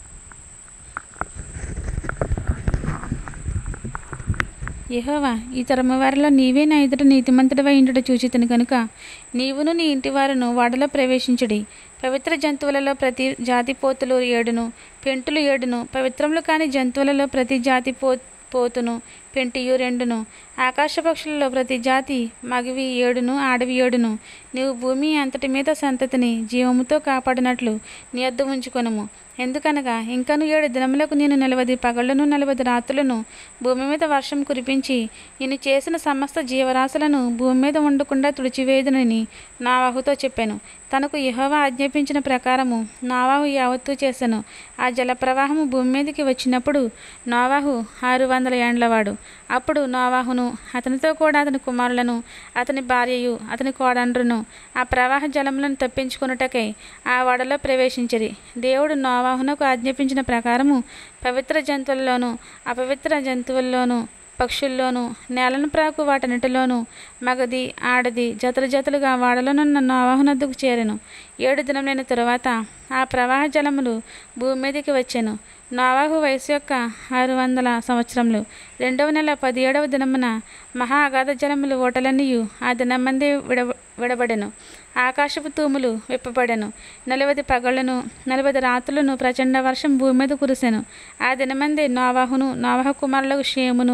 యెహోవా, ఈ తరము వారిలో నీవే నా ఎదుట నీతిమంతుడవై ఉండుట చూచితిని కనుక నీవును నీ ఇంటి వారును వాడలో ప్రవేశించుడి. పవిత్ర జంతువులలో ప్రతి జాతి పోతులు ఏడును, పెంటులు ఏడును, పవిత్రములు కాని జంతువులలో ప్రతి జాతి పో పోతును పెంటియు రెండును, ఆకాశ పక్షులలో ప్రతి జాతి మగవి ఏడును, ఆడవి ఏడును. నీవు భూమి అంతటి మీద సంతతిని జీవముతో కాపాడినట్లు నీ వద్ద ఉంచుకొనుము. ఎందుకనగా ఇంకను ఏడు దినములకు నేను నలవది పగళ్లను నలవది రాత్రులను భూమి మీద వర్షం కురిపించి నేను చేసిన సమస్త జీవరాశులను భూమి మీద ఉండకుండా తుడిచివేయుదునని నోవాహుతో చెప్పాను. తనకు యెహోవా ఆజ్ఞాపించిన ప్రకారము నోవాహు యావత్తూ చేసెను. ఆ జలప్రవాహము భూమి మీదకి వచ్చినప్పుడు నోవాహు ఆరు వందల ఏండ్లవాడు. అప్పుడు నోవాహును అతనితో కూడా అతని కుమారులను అతని భార్యయు అతని కోడండ్రును ఆ ప్రవాహ జలములను తప్పించుకొనుటకై ఆ ఓడలో ప్రవేశించిరి. దేవుడు నోవాహునకు ఆజ్ఞాపించిన ప్రకారము పవిత్ర జంతువుల్లోనూ అపవిత్ర జంతువుల్లోనూ పక్షుల్లోనూ నేలను ప్రాకు వాటన్నిటిలోనూ మగది ఆడది జతలు జతలుగా వాడలోనున్న నోవాహునొద్దకు చేరెను. ఏడు దినములైన తరువాత ఆ ప్రవాహ జలములు భూమి మీదకి వచ్చెను. నోవాహు వయసు యొక్క ఆరు వందల సంవత్సరములు. రెండవ నెల పదిహేడవ దినమున మహా అగాధ జలములు ఓటలన్నీయు ఆ దినమందే విడ విడబడెను. ఆకాశపు తూములు విప్పబడెను. నలవది పగళ్లను నలవది రాత్రులను ప్రచండ వర్షం భూమి మీద కురిసెను. ఆ దినమందే నోవాహును నోవాహు కుమారులకు షేమును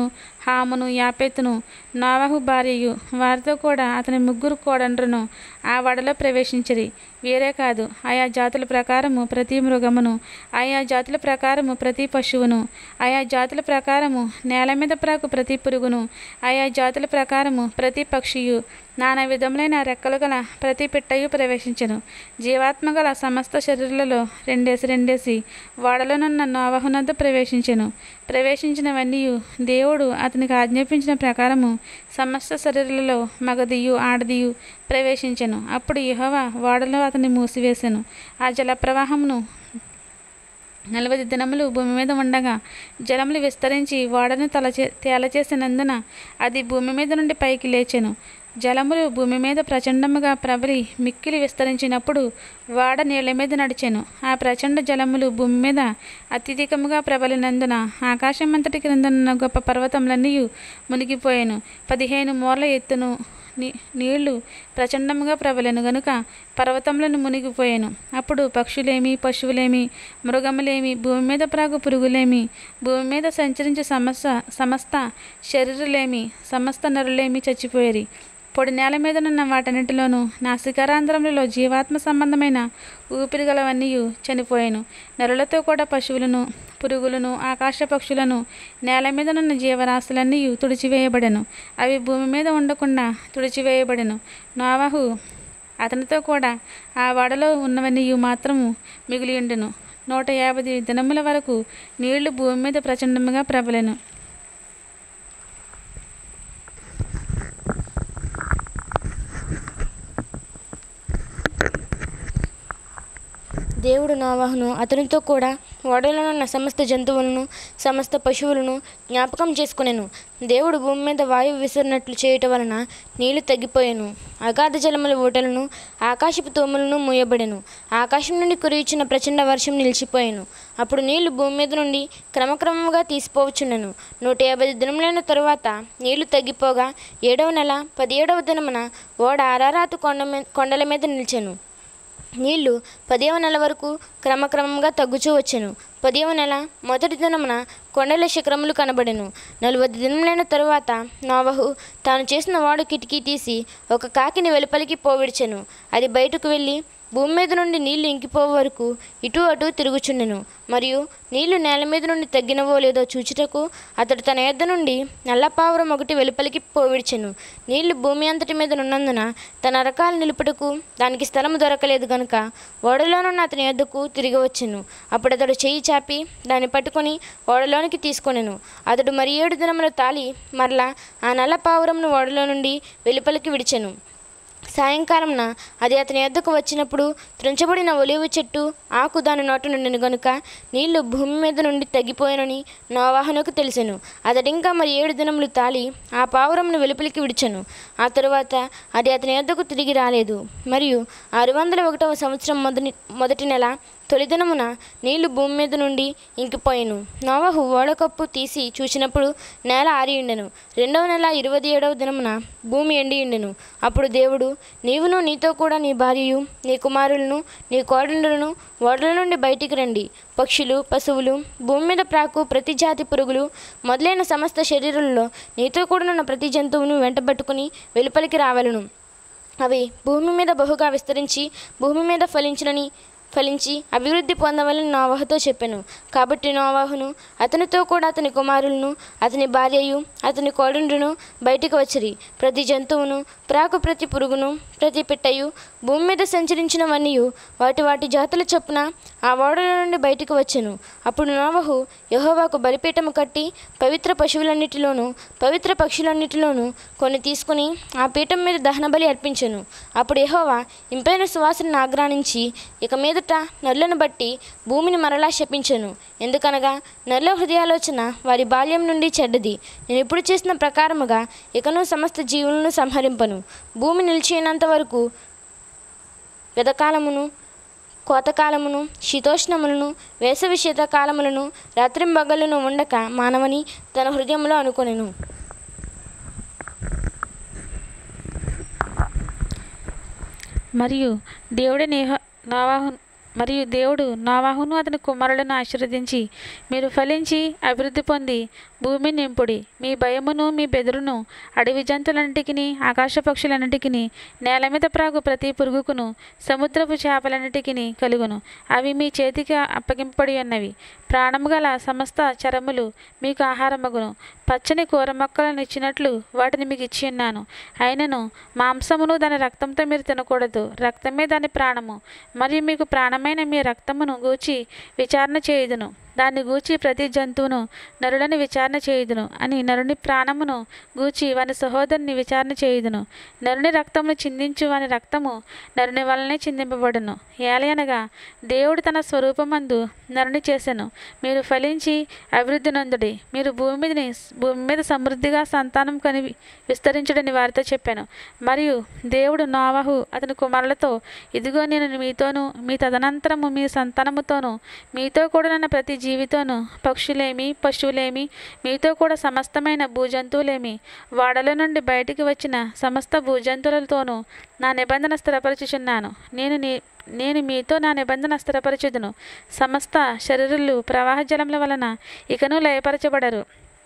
హామును యాపెతును నోవహు భార్యయు వారితో కూడా అతని ముగ్గురు కోడండ్రును ఆ వడలో ప్రవేశించిరి. వీరే కాదు, ఆయా జాతుల ప్రకారము ప్రతి మృగమును, ఆయా జాతుల ప్రకారము ప్రతి పశువును, ఆయా జాతుల ప్రకారము నేల మీద ప్రాకు ప్రతి పురుగును, ఆయా జాతుల ప్రకారము ప్రతి పక్షియు, నానా విధములైన రెక్కలు గల ప్రతి పిట్టయు ప్రవేశించెను. జీవాత్మ గల సమస్త శరీరులలో రెండేసి రెండేసి వాడలోనున్న నోవహునద్ద ప్రవేశించెను. ప్రవేశించినవన్నీ దేవుడు అతనికి ఆజ్ఞాపించిన ప్రకారము సమస్త శరీరులలో మగదియు ఆడదియు ప్రవేశించెను. అప్పుడు యెహోవా వాడలో అతన్ని మూసివేసెను. ఆ జల ప్రవాహమును నలభై దినములు భూమి మీద ఉండగా జలములు విస్తరించి వాడను తలచే తేలచేసినందున అది భూమి మీద నుండి పైకి లేచెను. జలములు భూమి మీద ప్రచండముగా ప్రబలి మిక్కిలి విస్తరించినప్పుడు వాడ నీళ్ల మీద నడిచెను. ఆ ప్రచండ జలములు భూమి మీద అత్యధికముగా ప్రబలినందున ఆకాశమంతటి క్రిందనున్న గొప్ప పర్వతములన్నీ మునిగిపోయాను. పదిహేను మూరల ఎత్తును నీ నీళ్లు ప్రచండముగా ప్రబలెను గనుక పర్వతములను మునిగిపోయాను. అప్పుడు పక్షులేమి, పశువులేమి, మృగములేమి, భూమి మీద ప్రాగు పురుగులేమి, భూమి మీద సంచరించే సమస్త సమస్త శరీరులేమి, సమస్త నరులేమి చచ్చిపోయేరి. పొడి నేల మీదనున్న వాటన్నిటిలోనూ నాసికారంధ్రములలో జీవాత్మ సంబంధమైన ఊపిరి గలవన్నీ చనిపోయాను. నరులతో కూడా పశువులను, పురుగులను, ఆకాశ పక్షులను, నేల మీదనున్న జీవరాశులన్నీ తుడిచివేయబడెను. అవి భూమి మీద ఉండకుండా తుడిచివేయబడెను. నోవహు అతనితో కూడా ఆ వాడలో ఉన్నవన్నీ మాత్రము మిగిలి ఉండెను. నూట యాభై దినముల వరకు నీళ్లు భూమి మీద ప్రచండముగా ప్రబలెను. దేవుడు నోవహును అతనితో కూడా ఓడలోనున్న సమస్త జంతువులను సమస్త పశువులను జ్ఞాపకం చేసుకునేను. దేవుడు భూమి మీద వాయువు విసిరినట్లు చేయటం వలన నీళ్లు తగ్గిపోయాను. అగాధ జలముల ఊటలను ఆకాశపు తోములను మూయబడెను. ఆకాశం నుండి కురియుచున్న ప్రచండ వర్షం నిలిచిపోయాను. అప్పుడు నీళ్లు భూమి మీద నుండి క్రమక్రమంగా తీసిపోవచ్చుండెను. నూట యాభై దినములైన తరువాత నీళ్లు తగ్గిపోగా ఏడవ నెల పదిహేడవ దినమున ఓడ అరారాతు కొండ మీ కొండల మీద నిలిచెను. నీళ్లు పదివ నెల వరకు క్రమక్రమంగా తగ్గుచూ వచ్చెను. పదివ నెల మొదటి దినమున కొండల శిఖరములు కనబడెను. నలభై దినములైన తరువాత నోవహు తాను చేసిన వాడు కిటికీ తీసి ఒక కాకిని వెలుపలికి పోవిడిచెను. అది బయటకు వెళ్ళి భూమి మీద నుండి నీళ్లు ఇంకిపోవే వరకు ఇటు అటు తిరుగుచుండెను. మరియు నీళ్లు నేల మీద నుండి తగ్గినవో లేదో చూచుటకు అతడు తన యొద్ద నుండి నల్లపావురం ఒకటి వెలుపలికి పోవిడిచెను. నీళ్లు భూమి అంతటి మీద నున్నందున తన రకాలు నిలుపుటకు దానికి స్థలము దొరకలేదు గనుక ఓడలోనున్న అతని యొద్దకు తిరిగి వచ్చెను. అప్పుడు అతడు చెయ్యి చాపి దాన్ని పట్టుకొని ఓడలోనికి తీసుకొనెను. అతడు మరి ఏడు దినముల తాళి మరలా ఆ నల్లపావురంను ఓడలో నుండి వెలుపలికి విడిచెను. సాయంకాలంన అది అతని యొద్దకు వచ్చినప్పుడు త్రుంచబడిన ఒలీవ చెట్టు ఆకు దాని నోట నుండిన గనుక నీళ్లు భూమి మీద నుండి తగ్గిపోయానని నోవహునకు తెలిసెను. అతడింకా మరి ఏడు దినములు తాళి ఆ పావురంను వెలుపలికి విడిచెను. ఆ తరువాత అది అతని యొద్దకు తిరిగి రాలేదు. మరియు ఆరు వందల ఒకటవ సంవత్సరం మొదటి మొదటి నెల తొలిదినమున నీళ్లు భూమి మీద నుండి ఇంకిపోయాను. నోవహు ఓడకప్పు తీసి చూసినప్పుడు నేల ఆరియుండెను. రెండవ నెల ఇరవై ఏడవ దినమున భూమి ఎండియుండెను. అప్పుడు దేవుడు, నీవును నీతో కూడా నీ భార్యయు నీ కుమారులను నీ కోడండులను ఓడల నుండి బయటికి రండి. పక్షులు, పశువులు, భూమి మీద ప్రాకు ప్రతి జాతి పురుగులు మొదలైన సమస్త శరీరంలో నీతో కూడానున్న ప్రతి జంతువును వెంటబట్టుకుని వెలుపలికి రావలను. అవి భూమి మీద బహుగా విస్తరించి భూమి మీద ఫలించునని ఫలించి అభివృద్ధి పొందవలని నోవహుతో చెప్పెను. కాబట్టి నోవహును అతనితో కూడా అతని కుమారులను అతని భార్యయు అతని కోడండ్రును బయటికి వచ్చిరి. ప్రతి జంతువును ప్రాకు ప్రతి పురుగును ప్రతి పిట్టయు భూమి మీద సంచరించినవన్నీ వాటి వాటి జాతుల చొప్పున ఆ ఓడల నుండి బయటికి వచ్చెను. అప్పుడు నోవహు యెహోవాకు బలిపీఠము కట్టి పవిత్ర పశువులన్నిటిలోనూ పవిత్ర పక్షులన్నిటిలోనూ కొన్ని తీసుకుని ఆ పీఠం మీద దహన బలి అర్పించెను. అప్పుడు యెహోవా ఇంపైన సువాసనను ఆగ్రానించి ఇక మీదట నరులను బట్టి భూమిని మరలా శపించెను. ఎందుకనగా నరుల హృదయాలోచన వారి బాల్యం నుండి చెడ్డది. నేను ఇప్పుడు చేసిన ప్రకారముగా ఇకను సమస్త జీవులను సంహరింపను. భూమి నిలిచినంత వరకు వెదకాలమును కోతకాలమును శీతోష్ణములను వేసవి శీతకాలములను రాత్రింబగళ్ళను ఉండక మానవని తన హృదయంలో అనుకొనెను. మరియు దేవుడే నేహ నోవహు మరియు దేవుడు నోవాహును అతని కుమారులను ఆశీర్వదించి, మీరు ఫలించి అభివృద్ధి పొంది భూమి నింపుడి. మీ భయమును మీ బెదురును అడవి జంతువులన్నిటికిని ఆకాశ పక్షులన్నిటికిని నేల మీద ప్రాగు ప్రతి పురుగుకును సముద్రపు చేపలన్నిటికిని కలుగును. అవి మీ చేతికి అప్పగింపబడి ఉన్నవి. ప్రాణము గల సమస్త చరములు మీకు ఆహారమగును. పచ్చని కూర మొక్కలను ఇచ్చినట్లు వాటిని మీకు ఇచ్చి ఉన్నాను. అయినను మాంసమును దాని రక్తంతో మీరు తినకూడదు. రక్తమే దాని ప్రాణము. మరియు మీకు ప్రాణమైన మీ రక్తమును గూర్చి విచారణ చేయుదును. దాన్ని గూర్చి ప్రతి జంతువును నరులని విచారణ చేయుదును అని నరుని ప్రాణమును గూర్చి వాని సహోదరుని విచారణ చేయుదును. నరుని రక్తమును చిందించు వాని రక్తము నరుని వలనే చిందింపబడును. ఏలయనగా దేవుడు తన స్వరూపమందు నరుని చేసెను. మీరు ఫలించి అభివృద్ధి నొందుడి. మీరు భూమి మీదని భూమి మీద సమృద్ధిగా సంతానం కని విస్తరించుడని వారితో చెప్పాను. మరియు దేవుడు నోవాహు అతని కుమారులతో, ఇదిగో నేను మీతోనూ మీ తదనంతరము మీ సంతానముతోనూ మీతో కూడా నన్న ప్రతి జీవితోను పక్షులేమి పశువులేమి మీతో కూడా సమస్తమైన భూజంతువులేమి వాడల నుండి బయటికి వచ్చిన సమస్త భూజంతువులతోనూ నా నిబంధన స్థిరపరచుచున్నాను. నేను నీ నేను మీతో నా నిబంధన స్థిరపరచుదును. సమస్త శరీరులు ప్రవాహ జలముల వలన ఇకను లయపరచబడరు.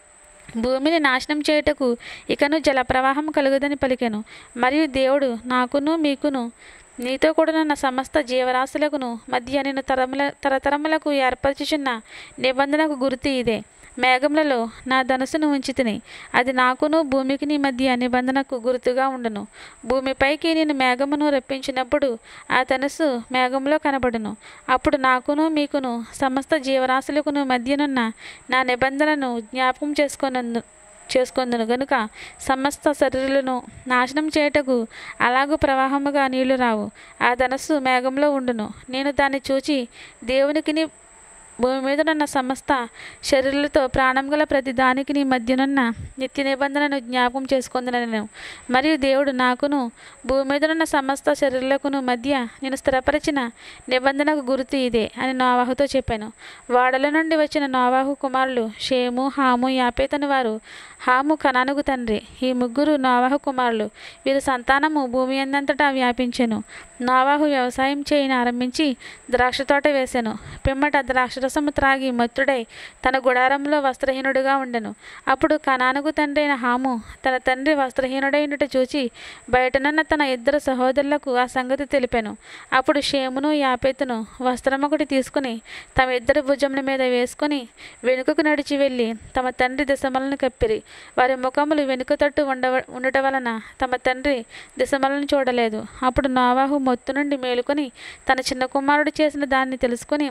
భూమిని నాశనం చేయుటకు ఇకను జల ప్రవాహం కలుగుదని పలికెను. మరియు దేవుడు నాకును మీకును నీతో కూడా నా సమస్త జీవరాశులకును మధ్య నేను తరముల తరతరములకు ఏర్పరచుచున్న నిబంధనకు గుర్తు ఇదే. మేఘములలో నా ధనుసును ఉంచి తిని అది నాకును భూమికి నీ మధ్య నిబంధనకు గుర్తుగా ఉండును. భూమిపైకి నేను మేఘమును రప్పించినప్పుడు ఆ ధనుసు మేఘంలో కనబడును. అప్పుడు నాకును మీకును సమస్త జీవరాశులకును మధ్యనున్న నా నిబంధనను జ్ఞాపకం చేసుకొనందు చేసుకొందును గనుక సమస్త శరీరులను నాశనం చేయుటకు అలాగూ ప్రవాహముగా నీళ్లు రావు. ఆ ధనస్సు మేఘంలో ఉండును. నేను దాన్ని చూచి దేవునికిని భూమి మీద ఉన్న సమస్త శరీరులతో ప్రాణం గల ప్రతి దానికి నీ మధ్యనున్న నిత్య నిబంధనను జ్ఞాపకం చేసుకుందునను. మరియు దేవుడు నాకును భూమి మీద ఉన్న సమస్త శరీరులకును మధ్య నేను స్థిరపరిచిన నిబంధనకు గుర్తు ఇదే అని నోవాహుతో చెప్పాను. వాడల నుండి వచ్చిన నోవాహు కుమారులు షేము, హాము, యాపేతను వారు. హాము కనానుకు తండ్రి. ఈ ముగ్గురు నోవాహు కుమారులు. వీరి సంతానము భూమి అందంతటా వ్యాపించెను. నోవాహు వ్యవసాయం చేయని ఆరంభించి ద్రాక్ష తోట వేసెను. పిమ్మట ద్రాక్షరసము త్రాగి మత్తుడై తన గుడారంలో వస్త్రహీనుడుగా ఉండెను. అప్పుడు కనానుకు తండ్రి అయిన హాము తన తండ్రి వస్త్రహీనుడైనట చూచి బయటనున్న తన ఇద్దరు సహోదరులకు ఆ సంగతి తెలిపాను. అప్పుడు షేమును యాపేతును వస్త్రం ఒకటి తీసుకుని తమ ఇద్దరు భుజముల మీద వేసుకుని వెనుకకు నడిచి వెళ్ళి తమ తండ్రి దిశమలను కప్పిరి. వారి ముఖములు వెనుక తట్టు ఉండ ఉండట వలన తమ తండ్రి దిశమలను చూడలేదు. అప్పుడు నోవాహు మొత్తు నుండి మేలుకొని తన చిన్న కుమారుడు చేసిన దాన్ని తెలుసుకుని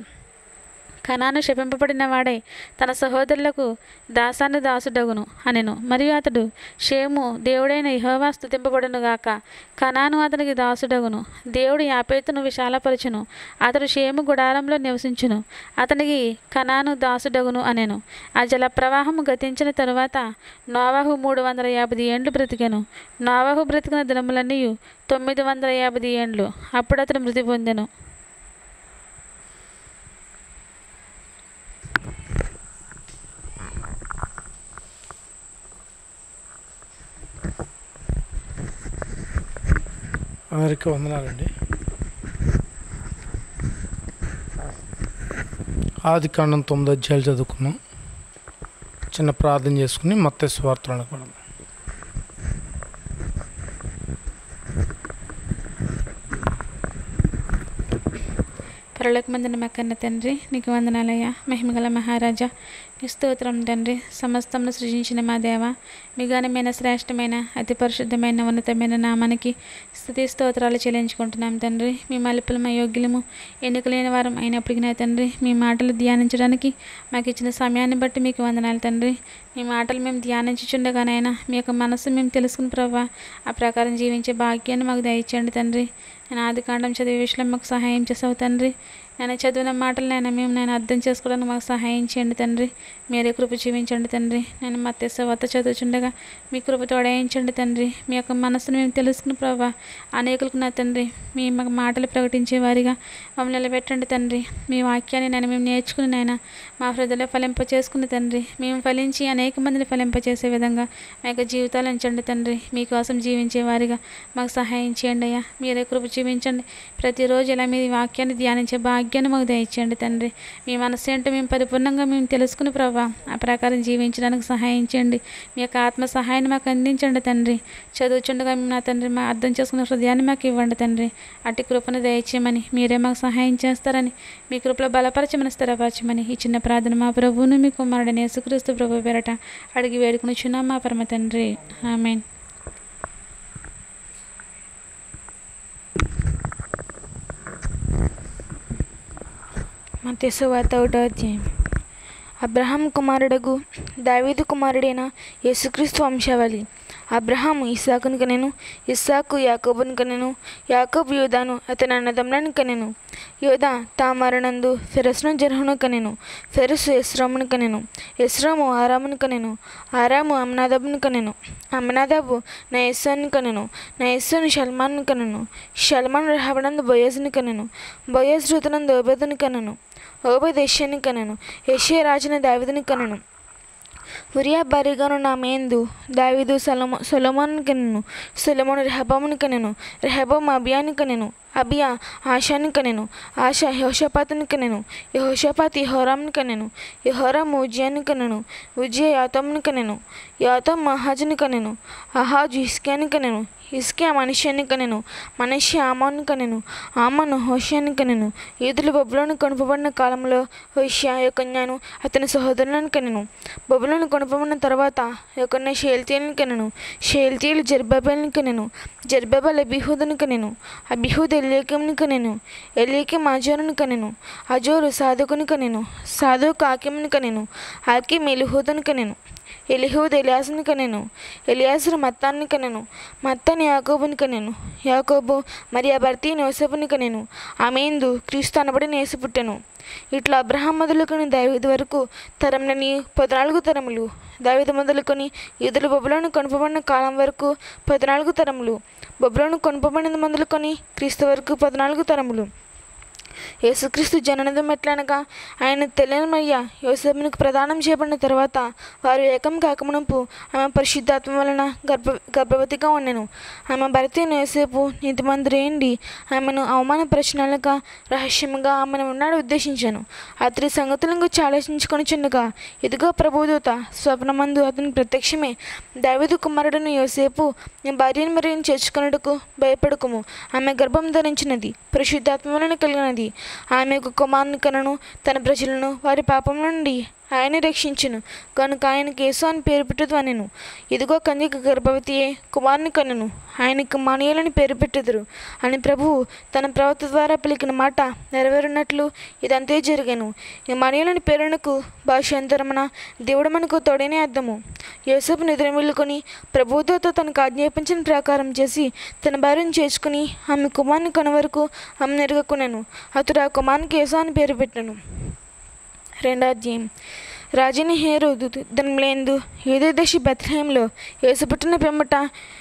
కనాను శపింపబడిన వాడై తన సహోదరులకు దాసాన్ని దాసుడగును అనెను. మరియు అతడు షేము దేవుడైన యెహోవా స్తుతింపబడును గాక, కనాను అతనికి దాసుడగును. దేవుడు యాపేతును విశాలపరచును. అతడు షేము గుడారంలో నివసించును. అతనికి కనాను దాసుడగును అనెను. ఆ జల ప్రవాహము గతించిన తరువాత నోవాహు మూడు వందల యాభై ఏండ్లు బ్రతికెను. నోవాహు బ్రతికిన దినములన్నీ తొమ్మిది వందల యాభై ఏండ్లు. అప్పుడు అతడు మృతి పొందెను. అందరికీ వందనాలండి. ఆది కాండం తొమ్మిది అధ్యాయాలు చదువుకున్నాం. చిన్న ప్రార్థన చేసుకుని మత్తయి సువార్తలను కూడా పరలోకమందున మా కన్న తండ్రి, నీకు వందనాలయ్యా. మహిమగల మహారాజా, నీ స్తోత్రం తండ్రి. సమస్తమును సృజించిన మా దేవ, మీ ఘనమైన శ్రేష్టమైన అతి పరిశుద్ధమైన ఉన్నతమైన నామానికి స్తుతి స్తోత్రాలు చెల్లించుకుంటున్నాం తండ్రి. మీ మలుపులమ యోగ్యులము ఎన్నికలేని వారం అయినప్పటికీ నా తండ్రి, మీ మాటలు ధ్యానించడానికి మాకు ఇచ్చిన సమయాన్ని బట్టి మీకు వందనాలు తండ్రి. మీ మాటలు మేము ధ్యానించుచుండగానైనా మీ యొక్క మనసు మేము తెలుసుకుని ప్రభావ ఆ ప్రకారం జీవించే భాగ్యాన్ని మాకు దయచేయండి తండ్రి. నేను ఆది కాండం చదివే విషయంలో మాకు సహాయం చేసావు తండ్రి. నేను చదివిన మాటలు నేను మేము నేను అర్థం చేసుకోవడానికి మాకు సహాయం చేయండి తండ్రి. మీరే కృప చూపించండి తండ్రి. నేను మత్తయి సువార్త చదువుచుండగా మీ కృప తోడయించండి తండ్రి. మీ యొక్క మనసును మేము తెలుసుకుని ప్రభావ అనేకులకు నా తండ్రి మీ మాకు మాటలు ప్రకటించే వారిగా మమ్మల్ని నిలబెట్టండి తండ్రి. మీ వాక్యాన్ని నేను మేము నేర్చుకుని నాయన మా హృదయలో ఫలింప చేసుకుని తండ్రి, మేము ఫలించి అనేక మందిని ఫలింపచేసే విధంగా మా యొక్క జీవితాలు ఉంచండి తండ్రి. మీకోసం జీవించే వారిగా మాకు సహాయం చేయండి అయ్యా. మీరే కృప చూపించండి. ప్రతిరోజు ఇలా మీ వాక్యాన్ని ధ్యానించే భాగ్యం భాగ్యాన్ని మాకు దయచేయండి తండ్రి. మీ మనసు ఏంటో మేము పరిపూర్ణంగా మేము తెలుసుకుని ప్రభా ఆ ప్రకారం జీవించడానికి సహాయం చేయండి. మీ యొక్క ఆత్మ సహాయాన్ని మాకు అందించండి తండ్రి. చదువుచుండగా మేము నా తండ్రి మా అర్థం చేసుకున్న హృదయాన్ని మాకు ఇవ్వండి తండ్రి. అట్టి కృపను దయచేయమని మీరే మాకు సహాయం చేస్తారని మీ కృపలో బలపరచమని స్థిరపరచమని ఈ చిన్న ప్రార్థన మా ప్రభువును మీ కుమారుడైన యేసుక్రీస్తు ప్రభు పేరట అడిగి వేడుకునిచున్నాం మా పరమ తండ్రి. ఆమేన్. మత్తయి సువార్త ఒకటో అధ్యాయం. అబ్రహాం కుమారుడగు దావీదు కుమారుడైన యేసుక్రీస్తు వంశావళి. అబ్రహాము ఇస్సాకును కనెను, ఇస్సాకు యాకోబును కనెను, యాకోబు యూదాను అతని అన్నదమ్ములను కనెను. యూదా తామారునందు ఫెరస్ను జెరహును కనెను. ఫెరసు ఎస్రోమును కనెను. ఎస్రోము ఆరామును కనెను. ఆరాము అమ్నాదాబును కనెను. అమ్నాదాబు నయస్సోను కనెను. నయస్సోను షల్మాను కనెను. షల్మాను రహబనందు బోయజును కనెను. బోయజ్ రుతునందు ఓబేదును కనెను. ఓబేద్ యెషయాను కనెను. యెషయా రాజున దావీదును కనెను. ఉరియా భార్యగాను నా మేందు దావీదు సొలొమో సొలొమోను కనెను. సొలొమోను రెహబామును కనెను. రెహబాము అబియాను కనెను. అబియా ఆషాను కనెను. ఆషా యెహోషాపాతును కనెను. యెహోషాపాతు యెహోరామును కనెను. యెహోరాము ఉజ్జియాను కనెను. ఉజ్జియా యోతామును కనెను. యోతాము ఆహాజును కనెను. ఆహాజు హిజ్కియాను కనెను. హిజ్కియా మనష్షేను కనెను. మనష్షే ఆమోను కనెను. ఆమోను హోషేయను కనెను. యూదులు బబులోను కొనుపబడిన కాలంలో హోషేయ యొకన్యాను అతని సహోదరులను కనెను. బబులోను కొనుపబడిన తర్వాత యొకన్య షేల్తీయులను కనెను. షేల్తీయులు జెరుబ్బాబెలును కనెను. జెరుబ్బాబెలు అబీహూదును కనెను. అబీహూదు ఎల్యాకీమును కనెను. ఎల్యాకీము అజోరును కనెను. అజోరు సాదోకును కనెను. సాదోకు ఆకీమును కనెను. ఆకీము ఎలీహూదును కనెను. ఎలీహూదు ఎలియాజరును కనెను. ఎలియాజరు మత్తానును కనెను. మత్తాను యాకోబును కనెను. యాకోబు మరియా భర్త యోసేపును కనెను. ఆమెయందు క్రీస్తు అనబడిన యేసు పుట్టెను. ఇట్లా అబ్రహాం మొదలుకొని దావీదు వరకు తరములని పద్నాలుగు తరములు. దావీదు మొదలుకొని యూదులు బబులోను కొనుపబడిన కాలం వరకు పద్నాలుగు తరములు. బబులోను కొనుపబడిన మొదలుకొని క్రీస్తు వరకు పద్నాలుగు తరములు. యేసుక్రీస్తు జననదం ఎట్లనగా ఆయన తెలియని మరియ యోసేపునికి ప్రదానం చేయబడిన తర్వాత వారు ఏకం కాకమునుపు ఆమె పరిశుద్ధాత్మ వలన గర్భ గర్భవతిగా ఉండెను. ఆమె భర్త యోసేపు నీతిమంతుడైండి ఆమెను అవమానపరచనలుగా రహస్యముగా ఆమెను ఉన్నాడు ఉద్దేశించాను. అతడి సంగతులను గురించి ఆలోచించుకొనిచుండగా ఇదిగో ప్రభుదూత స్వప్నమందు అతనికి ప్రత్యక్షమే, దావీదు కుమారుడైన యోసేపు నీ భార్యను మరియను చేర్చుకొనుటకు భయపడకుము. ఆమె గర్భం ధరించినది పరిశుద్ధాత్మ వలన కలిగినది. ఆమె ఒక కుమారుని కనను. తన ప్రజలను వారి పాపం నుండి ఆయన రక్షించును కనుక ఆయనకి యేసు అని పేరు పెట్టుదు అనెను. ఇదిగో కన్యక గర్భవతియే కుమారుని కనెను. ఆయనకు ఇమ్మానుయేలని పేరు పెట్టుదురు అని ప్రభువు తన ప్రవక్త ద్వారా పలికిన మాట నెరవేరినట్లు ఇదంతే జరిగాను. ఇమ్మానుయేలని పేరునకు భాషాంతరమున దేవుడు మనకు తోడనే అర్థము. యోసేపు నిద్ర మేలుకొని ప్రభువుతో తనకు ఆజ్ఞాపించిన ప్రకారం చేసి తన భార్యను చేర్చుకుని ఆమె కుమారుని కన వరకు ఆమె నెరగకునెను. అతడు ఆ కుమారునికి యేసు అని పేరు పెట్టెను. రెండో అధ్యాయం. రాజుని హేరోదు దినములందు యూదా దేశ బెత్లెహేములో యేసు పుట్టిన పిమ్మట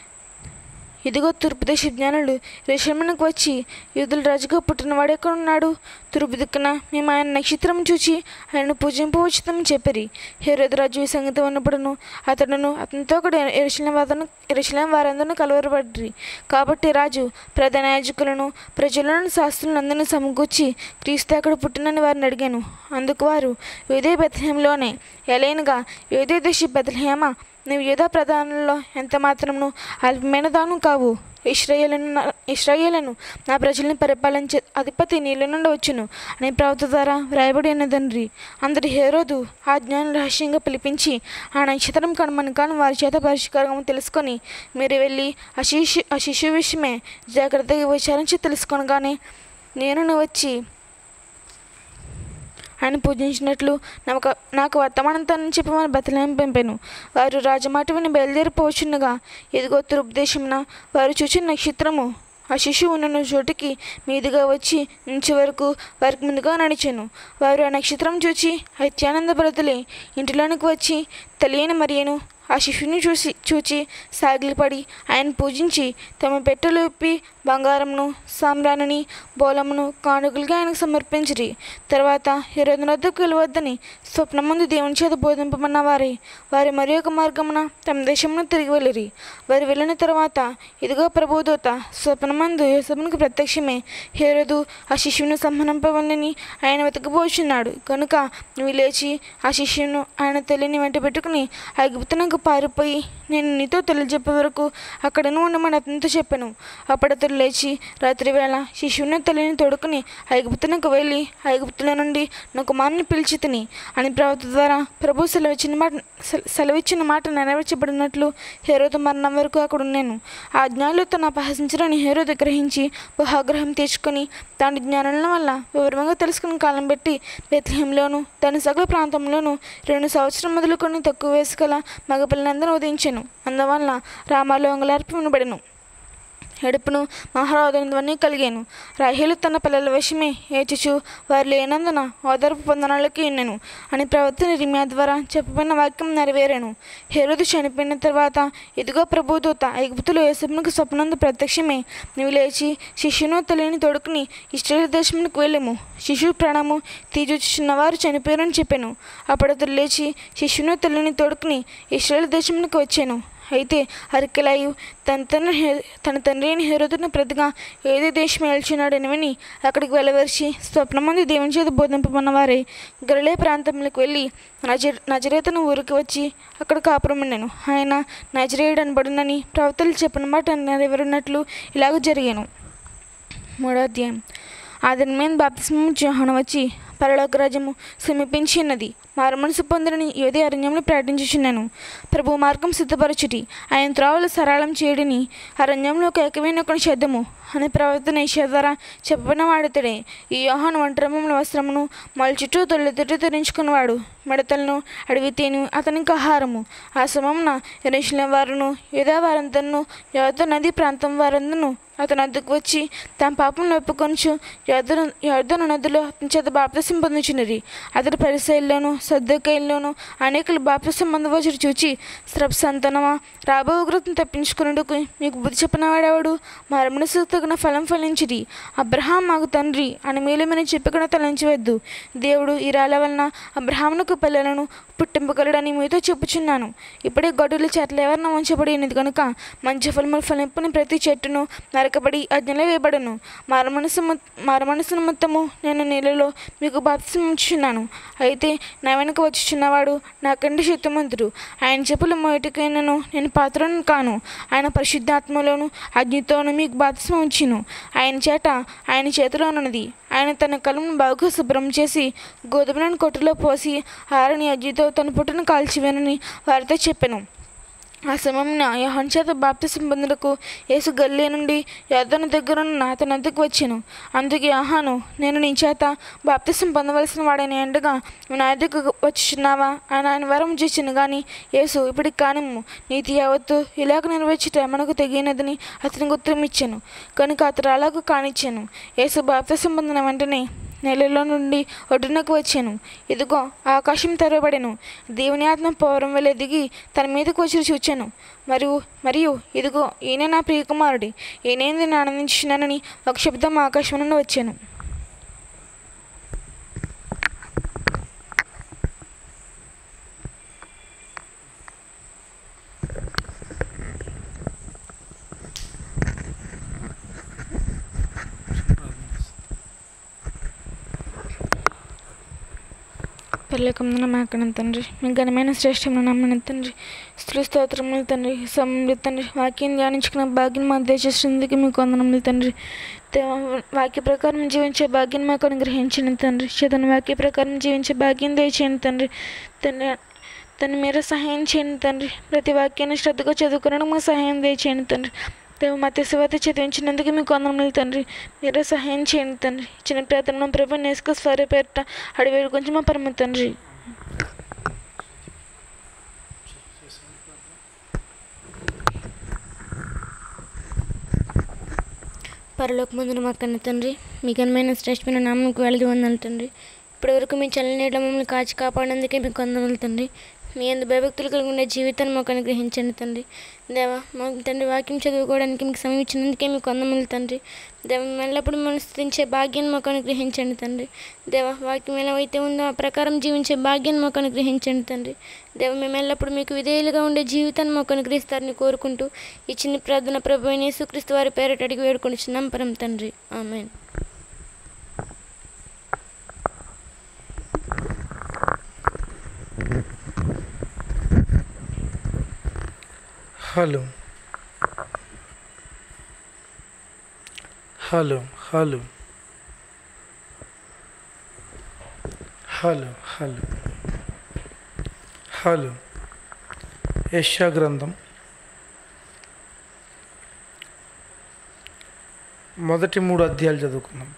ఇదిగో తూర్పు దేశ జ్ఞానులు యెరూషలేమునకు వచ్చి యూదుల రాజుగా పుట్టినవాడు ఎక్కడున్నాడు? తూర్పు దిక్కున మేము ఆయన నక్షత్రం చూచి ఆయనను పూజింపవచ్చుతామని చెప్పిరి. హేరోదు రాజు ఈ సంగతి ఉన్నప్పుడును అతడును అతనితో కూడా యెరూషలేము వారందరూ యెరూషలేము వారందరూ కలవరపడ్రి. కాబట్టి రాజు ప్రధాన యాజకులను ప్రజలను శాస్త్రులను అందరినీ సమకూర్చి క్రీస్తు అక్కడ పుట్టినని వారిని అడిగాను. అందుకు వారు యూదా బెత్లెహేములోనే. ఎలైనగా యూదా దేశ బెత్లెహేమా, నువ్వు యూదా ప్రధానుల్లో ఎంత మాత్రమును అల్పమైన దాను కావు. ఇశ్రాయేలును ఇశ్రాయేలును నా ప్రజల్ని పరిపాలించే అధిపతి నీళ్ళ నుండి వచ్చును అని ప్రవక్త ద్వారా వ్రాయబడి ఉన్నదండ్రి. అందరి హేరోదు ఆ జ్ఞానం రహస్యంగా పిలిపించి ఆ నక్షత్రం కనుమని కానీ వారి చేత పరిష్కారం తెలుసుకొని మీరు వెళ్ళి ఆ శిశు ఆ శిశువు విషయమే జాగ్రత్తగా విచారించి తెలుసుకొనగానే నేను వచ్చి ఆయన పూజించినట్లు నాకు నాకు వర్తమానంతో చెప్పి మన బెత్లెహేము పంపాను. వారు రాజమాట విని బయలుదేరిపోవచ్చుండగా ఇదిగో తూర్పు దేశమున వారు చూచిన నక్షత్రము ఆ శిశువు ఉన్న చోటికి మీదుగా వచ్చి నుంచి వరకు వారికి ముందుగా నడిచాను. వారు ఆ నక్షత్రం చూచి అత్యానంద భరతులే ఇంటిలోనికి వచ్చి తెలియని మరియను ఆ శిశువుని చూసి చూచి సాగిలిపడి ఆయన పూజించి తమ పెట్టెలు విప్పి బంగారమును సామ్రాణిని బోలమును కానుకలుగా ఆయనకు సమర్పించిరి. తర్వాత హెరోదు వద్దకు వెళ్ళవద్దని స్వప్నమందు దేవుని చేత బోధింపమన్న వారి వారి మరి ఒక మార్గమున తమ దేశమును తిరిగి వెళ్ళిరి. వారు వెళ్ళిన తర్వాత ఇదిగో ప్రభుదూత స్వప్నమందు యోసేపునకు ప్రత్యక్షమే హెరోదు ఆ శిశువును సంహరింపవలనని ఆయన వెతకబోచున్నాడు కనుక నువ్వు లేచి ఆ శిష్యును ఆయన తల్లిని వెంట పెట్టుకుని ఐగుప్తునకు పారిపోయి నేను నీతో తెలియజెప్పే వరకు అక్కడను ఉండమని అతనితో చెప్పాను. అప్పుడు అతడు లేచి రాత్రి వేళ శిశువుని తల్లిని తోడుకుని ఐగుప్తునకు వెళ్ళి ఐగుప్తుల నుండి నా కుమారుని పిలిచి తిని అని ప్రవక్త ద్వారా ప్రభు సెలవిచ్చిన మాట సెలవిచ్చిన మాట నెరవేర్చబడినట్లు హెరోదు మరణం వరకు అక్కడ ఉన్నాను. ఆ జ్ఞానులు తను అపహసించరని హెరోదు గ్రహించి ఆగ్రహం తీర్చుకొని తాను జ్ఞానుల వల్ల వివరంగా తెలుసుకుని కాలం పెట్టి బెత్లెహేంలోను దాని సకల ప్రాంతంలోనూ రెండు సంవత్సరం మొదలుకొని తక్కువ వయసు గల మగపిల్లలందరూ ఉదయించాను. అందువల్ల రామాలో అంగలార్పు వినబడెను, ఎడుపును మహారోదనధ్వని కలిగాను. రాహేలు తన పిల్లల విషయమే ఏచుచు వారు లేనందున ఓదార్పు పొందనాలకి ఉన్నాను అని ప్రవక్త ఇర్మీయా ద్వారా చెప్పబడిన వాక్యం నెరవేరాను. హెరోదు చనిపోయిన తర్వాత ఇదిగో ప్రభుదూత ఐగుప్తులో యోసేపునకు స్వప్నందు ప్రత్యక్షమే నీవు లేచి శిష్యును తల్లిని తోడుకుని ఇశ్రాయేలు దేశమునకు వెళ్ళము, శిశువు ప్రాణము తీజుచున్నవారు చనిపోయారని చెప్పాను. అప్పుడు అతడు లేచి శిష్యును తల్లిని తోడుకుని ఇశ్రాయేలు దేశమునకు వచ్చాను. అయితే అర్కెలాయు తన తండ్రి తన తండ్రి అయిన హెరోదును ప్రతిగా ఏదో దేశం ఏల్చున్నాడని విని అక్కడికి వెళ్ళవరిచి స్వప్నమంది దేవుని చేత బోధింపమన్న వారే గలిలయ ప్రాంతంలోకి వెళ్ళి నజ నజరేతను ఊరికి వచ్చి అక్కడ కాపురం ఉండాను. ఆయన నజరేయుడు అనబడునని ప్రవక్తలు చెప్పిన మాట నెరవేరినట్లు ఇలాగ జరిగాను. మూడో అధ్యాయం. ఆ దినమైన బాప్తిస్మము యోహాను వచ్చి పరలోక రాజ్యము సమీపించి ఉన్నది, మారుమనసు పొందని యోధే అరణ్యంలో ప్రకటించుచున్నాను. ప్రభు మార్గం సిద్ధపరచుటి, ఆయన త్రోవలు సరళం చేయడిని అరణ్యంలో ఒక ఏకమైన ఒక శబ్దము అని ప్రవర్తన యెషయా ద్వారా చెప్పిన వాడితడే. ఈ యోహాను ఒంటరముల వస్త్రమును మళ్ళీ చుట్టూ తొలితెట్టు ధరించుకున్నవాడు, మిడతలను అడవి తేను అతనికి ఆహారము. ఆ సమమున యెరూషలేము వారును యూదా వారందరూ యోర్దాను నది ప్రాంతం వారందరూ అతని వద్దకు వచ్చి తమ పాపములను ఒప్పుకొనుచు యోర్దాను యోర్దాను నదిలో అతని చేత బాప్తిసం పొందుచున్నది. అతడు పరిసయ్యుల్లోను సద్దూకయ్యుల్లోను అనేకులు బాప్తిసం పొందవచ్చును చూచి స్రబ్ సంతానమా, రాబో ఉగ్రతను తప్పించుకున్నట్టుకు మీకు బుద్ధి చెప్పినవాడెవడు? మారుమనసు తగిన ఫలం ఫలించిది. అబ్రహాం మాకు తండ్రి అని మేలుమని చెప్పి కూడా తలంచవద్దు. దేవుడు ఈ రాళ్ళ వలన అబ్రహామునకు పిల్లలను పుట్టింపగలడని మీతో చెప్పుచున్నాను. ఇప్పుడే గొడ్డుల చెట్ల ఎవరిన ఉంచబడినది కనుక మంచి ఫలములు ఫలింపుని ప్రతి చెట్టును నరకబడి అగ్నిలో వేయబడను. మారుమనసు మారుమనసు మొత్తము నేను నీళ్ళలో మీకు బాప్తిసం ఇచ్చుచున్నాను. అయితే నా వెనుక వచ్చుచున్నవాడు నాకంటే శక్తిమంతుడు, ఆయన చెప్పుల మొదటికైనను నేను పాత్రను కాను. ఆయన పరిశుద్ధాత్మలోను అగ్నితోను మీకు బాప్తిసం ఇచ్చును. ఆయన చేట ఆయన చేతిలోనున్నది. ఆయన తన కళ్ళను బాగా శుభ్రం చేసి గోధుమలను కొట్టులో పోసి ఆరని అగ్నితో తన పుట్టును కాల్చివేనని వారితో చెప్పాను. ఆ సమయంలో యోహాను చేత బాప్తిసం పొందుటకు యేసు గలిలయ నుండి యోర్దాను దగ్గరున్న అతని వద్దకు వచ్చాను. అందుకే యోహాను నేను నీ చేత బాప్తిసం పొందవలసిన వాడని అండగా నా వద్దకు వచ్చుచున్నావా అని ఆయన వరం చేసాను. కానీ యేసు ఇప్పటికి కానిమ్ము, నీతి యావత్తు ఇలాగ నెరవేర్చుట మనకు తెగినదని అతనికి ఉత్తరం ఇచ్చాను. కనుక అతడు అలాగూ కానిచ్చాను. యేసు బాప్తిసం పొందిన వెంటనే నెలలో నుండి ఒడ్డునకు వచ్చాను. ఇదిగో ఆకాశం తెరవబడెను, దేవుని ఆత్మ పౌరం వలె దిగి తన మీదకు వచ్చి చూచాను. మరియు మరియు ఇదిగో ఈయన నా ప్రియకుమారుడి, ఈయనేంది నేను ఆనందించున్నానని ఒక శబ్దం ఆకాశం నుండి వచ్చాను. పరలోకమున మాకన తండ్రి, మీ ఘనమైన శ్రేష్టమైన నామమున తండ్రి, స్తుతి స్తోత్రములు తండ్రి, సమములు తండ్రి, వాక్యం ధ్యానించుకున్న భాగ్యం మాకు దయచేసినందుకు మీకు వందనములు తండ్రి. వాక్య ప్రకారం జీవించే భాగ్యం మాకు అనుగ్రహించిన తండ్రి, చేతన వాక్య ప్రకారం జీవించే భాగ్యం దయచేయండి తండ్రి. తండ్రి తను మీరు సహాయం చేయండి తండ్రి. ప్రతి వాక్యాన్ని శ్రద్ధగా చదువుకోవడానికి మాకు సహాయం దయచేయండి తండ్రి. దేవ మత శివత చదివించినందుకు మీకు వందనములు తండ్రి. మీరే సహాయం చేయండి తండ్రి. చిన్న ప్రార్థన ప్రభు నేసుకు స్వర పేరిట అడివేడు కొంచెం మా పరమ తండ్రి. పరలోకమందున మా కన్న తండ్రి, మీ ఘనమైన శ్రేష్టమైన నామమునకు వేలాది వందనాలు తండ్రి. ఇప్పటివరకు మీ చల్లని నీడలో మమ్మల్ని కాచి కాపాడినందుకే మీకు వందనాలు తండ్రి. మీ యందు భయభక్తులు కలిగి ఉండే జీవితాన్ని మాకు అనుగ్రహించండి తండ్రి. దేవా మా తండ్రి వాక్యం చదువుకోవడానికి మీకు సమయం ఇచ్చినందుకే మీకు వందములు తండ్రి. దేవ మేము ఎల్లప్పుడూ మనం స్థుతించే భాగ్యాన్ని మాకు అనుగ్రహించండి తండ్రి. దేవ వాక్యం ఎలా అయితే ఉందో ఆ ప్రకారం జీవించే భాగ్యాన్ని మాకు అనుగ్రహించండి తండ్రి. దేవ మేము ఎల్లప్పుడూ మీకు విధేయులుగా ఉండే జీవితాన్ని మాకు అనుగ్రహిస్తారని కోరుకుంటూ ఈ చిన్న ప్రార్థన ప్రభు అయిన యేసుక్రీస్తు వారి పేరిట అడిగి వేడుకొనిచున్నాం పరం తండ్రి. ఆమేన్. Hello hello hello hello hello hello యెషయా గ్రంథం మొదటి మూడు అధ్యాయాలు చదువుకుందాం.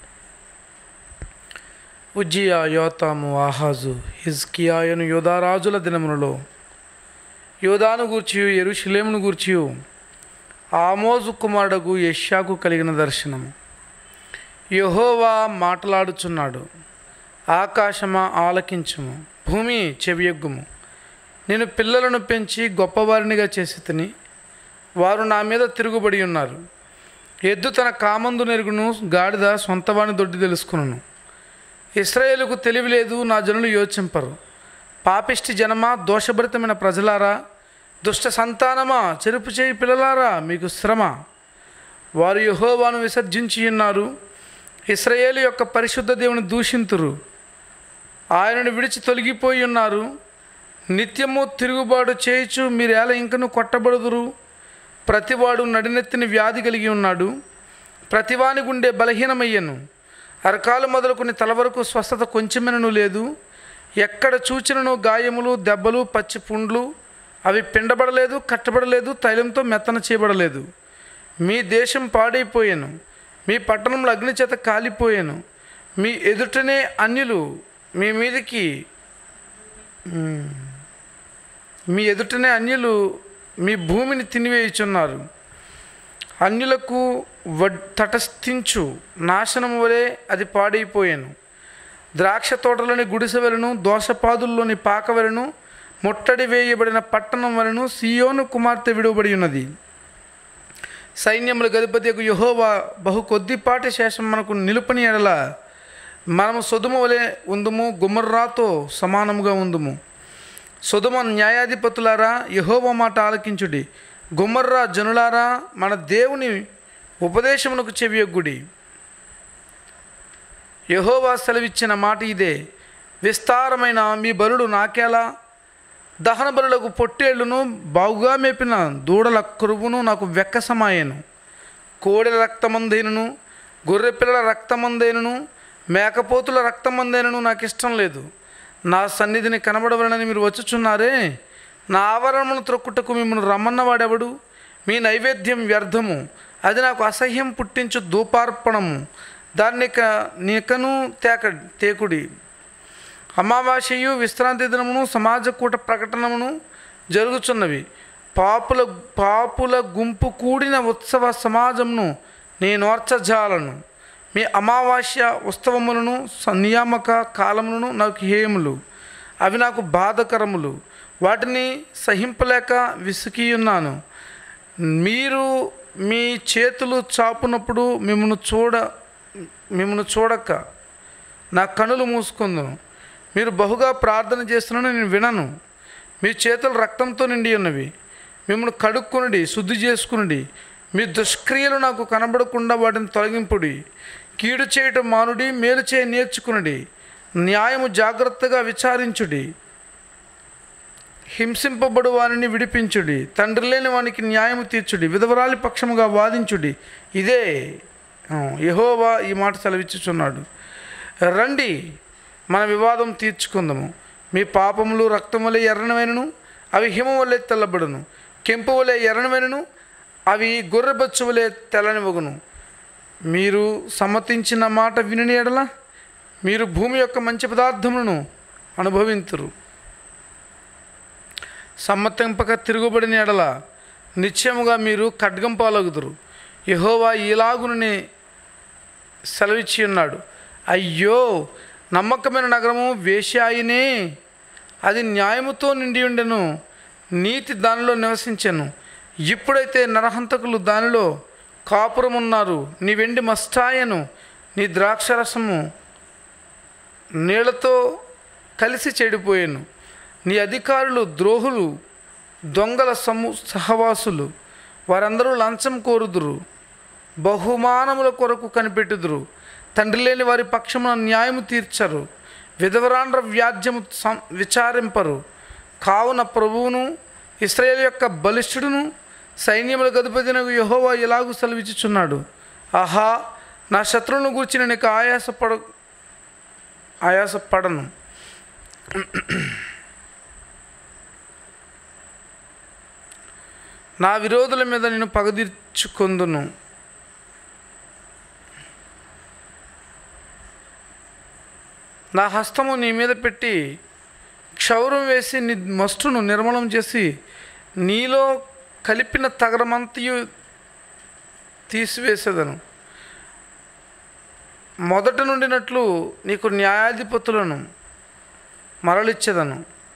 ఉజ్జియా, యోతాము, ఆహాజు, హిజ్కియాయను యోధారాజుల దినములలో యోధాను గూర్చియు యెరూషలేమును గూర్చియు ఆమోజు కుమారుడగు యెషయాకు కలిగిన దర్శనము. యెహోవా మాటలాడుచున్నాడు, ఆకాశమా ఆలకించుము, భూమి చెవియొగ్గుము. నేను పిల్లలను పెంచి గొప్పవారినిగా చేసి తిని వారు నా మీద తిరుగుబడి ఉన్నారు. ఎద్దు తన కామందు నెరుగును, గాడిద సొంతవాని దొడ్డి తెలుసుకును. ఇశ్రాయేలుకు తెలివి లేదు, నా జనులు యోచింపరు. పాపిష్టి జనమా, దోషభరితమైన ప్రజలారా, దుష్ట సంతానమా, చెరుపు చేయి పిల్లలారా, మీకు శ్రమ. వారు యెహోవాను విసర్జించి ఉన్నారు, ఇశ్రాయేలు యొక్క పరిశుద్ధ దేవుని దూషింతురు. ఆయనను విడిచి తొలగిపోయి ఉన్నారు. నిత్యము తిరుగుబాటు చేయుచు మీరేలా ఇంకను కొట్టబడుదురు. ప్రతివాడు నడినెత్తిని వ్యాధి కలిగి ఉన్నాడు, ప్రతివాని గుండె బలహీనమయ్యను. అరకాలు మొదలుకొని తల వరకు స్వస్థత కొంచెమెనను లేదు. ఎక్కడ చూచినను గాయములు, దెబ్బలు, పచ్చి పుండ్లు. అవి పిండబడలేదు, కట్టబడలేదు, తైలంతో మెత్తన చేయబడలేదు. మీ దేశం పాడైపోయాను, మీ పట్టణంలో అగ్ని చేత కాలిపోయాను. మీ ఎదుటనే అన్యులు మీ మీదకి మీ ఎదుటనే అన్యులు మీ భూమిని తినివేయుచున్నారు. అన్యులకు వడ్ తటస్థించు నాశనం వలె అది పాడైపోయాను. ద్రాక్ష తోటలోని గుడిసె వలెను, దోషపాదుల్లోని పాక వలెను, ముట్టడి వేయబడిన పట్టణం వలెను సీయోను కుమార్తె విడువబడి ఉన్నది. సైన్యముల అధిపతియగు యెహోవా బహు కొద్దిపాటి శేషం మనకు నిలుపని ఎడల మనము సొదొమ వలె ఉందుము, గొమొర్రాతో సమానముగా ఉందుము. సొదొమ న్యాయాధిపతులారా, యెహోవా మాట ఆలకించుడి. గొమొర్రా జనులారా, మన దేవుని ఉపదేశమునకు చెవియొగ్గుడి. యెహోవా సెలవిచ్చిన మాట ఇదే, విస్తారమైన మీ బలులు నాకేలా, దహన బలులకు పొట్టేళ్లును, బాగుగా మేపిన దూడల కరువును నాకు వెక్కసమాయను. కోడెల రక్తమందైనను, గొర్రెపిల్లల రక్తమందైనను, మేకపోతుల రక్తమందైనను నాకు ఇష్టం లేదు. నా సన్నిధిని కనబడవలనని మీరు వచ్చుచున్నారే. నా ఆవరణమును త్రొక్కుటకు మిమ్మల్ని రమ్మన్నవాడెవడు? మీ నైవేద్యం వ్యర్థము, అది నాకు అసహ్యం పుట్టించు ధూపార్పణము. దాన్ని నీకను తేక తేకుడి. అమావాస్యయు విశ్రాంతి దినమును సమాజకూట ప్రకటనమును జరుగుచున్నవి. పాపుల పాపుల గుంపు కూడిన ఉత్సవ సమాజమును నేనోర్చజాలను. మీ అమావాస్య ఉత్సవములను నియామక కాలములను నాకు హేయములు, అవి నాకు బాధకరములు. వాటిని సహింపలేక విసికియున్నాను. మీరు మీ చేతులు చాపునప్పుడు మిమ్మల్ని చూడ మిమ్మల్ని చూడక నా కనులు మూసుకుందును. మీరు బహుగా ప్రార్థన చేస్తున్నాను, నేను వినను. మీ చేతులు రక్తంతో నిండి ఉన్నవి. మిమ్మల్ని కడుక్కునుడి, శుద్ధి చేసుకునుడి. మీ దుష్క్రియలు నాకు కనబడకుండా వాటిని తొలగింపుడి. కీడు చేయటం మానుడి, మేలు చేయ నేర్చుకునుడి. న్యాయము జాగ్రత్తగా విచారించుడి. హింసింపబడు వారిని విడిపించుడి. తండ్రి లేని వానికి న్యాయము తీర్చుడి. విధవరాలి పక్షముగా వాదించుడి. ఇదే యెహోవా ఈ మాట సెలవిచ్చుచున్నాడు. రండి, మన వివాదం తీర్చుకుందాము. మీ పాపములు రక్తం వలె ఎర్రనమైనను, అవి హిమం వలె తెల్లబడును. కెంపు వలె ఎర్రనమైనను, అవి గొర్రెబొచ్చు వలె తెల్లనివగును. మీరు సమ్మతించిన మాట విని ఎడల మీరు భూమి యొక్క మంచి పదార్థములను అనుభవింతురు. సమ్మతింపక తిరుగుబడిన ఎడల నిశ్చయముగా మీరు ఖడ్గం పాలగుదురు. యెహోవా ఇలాగునని సెలవిచ్చి ఉన్నాడు. అయ్యో, నమ్మకమైన నగరము వేశ్యాయినే, అది న్యాయముతో నిండి ఉండెను, నీతి దానిలో నివసించెను. ఇప్పుడైతే నరహంతకులు దానిలో కాపురమున్నారు. నీ వెండి మస్తాయను, నీ ద్రాక్షరసము నీళ్లతో కలిసి చెడిపోయాను. నీ అధికారులు ద్రోహులు, దొంగల సమూ సహవాసులు. వారందరూ లంచం కోరుదురు, బహుమానముల కొరకు కనిపెట్టుదురు. తండ్రి లేని వారి పక్షమున న్యాయము తీర్చరు, విధవరాండ్ర వ్యాజ్యము సం విచారింపరు. కావున ప్రభువును ఇశ్రాయేలు యొక్క బలిష్ఠుడును సైన్యములకు అధిపతినగు యెహోవా ఇలాగు సెలవిచ్చుచున్నాడు. ఆహా, నా శత్రువులను గూర్చి నేను ఇక ఆయాసపడ ఆయాసపడను. నా విరోధుల మీద నేను పగదీర్చుకొందును. నా హస్తము నీ మీద పెట్టి క్షౌరం వేసి నీ మస్టును నిర్మలం చేసి నీలో కలిపిన తగరమంతయు తీసివేసేదను. మొదట నుండినట్లు నీకు న్యాయాధిపతులను మరలిచ్చేదను.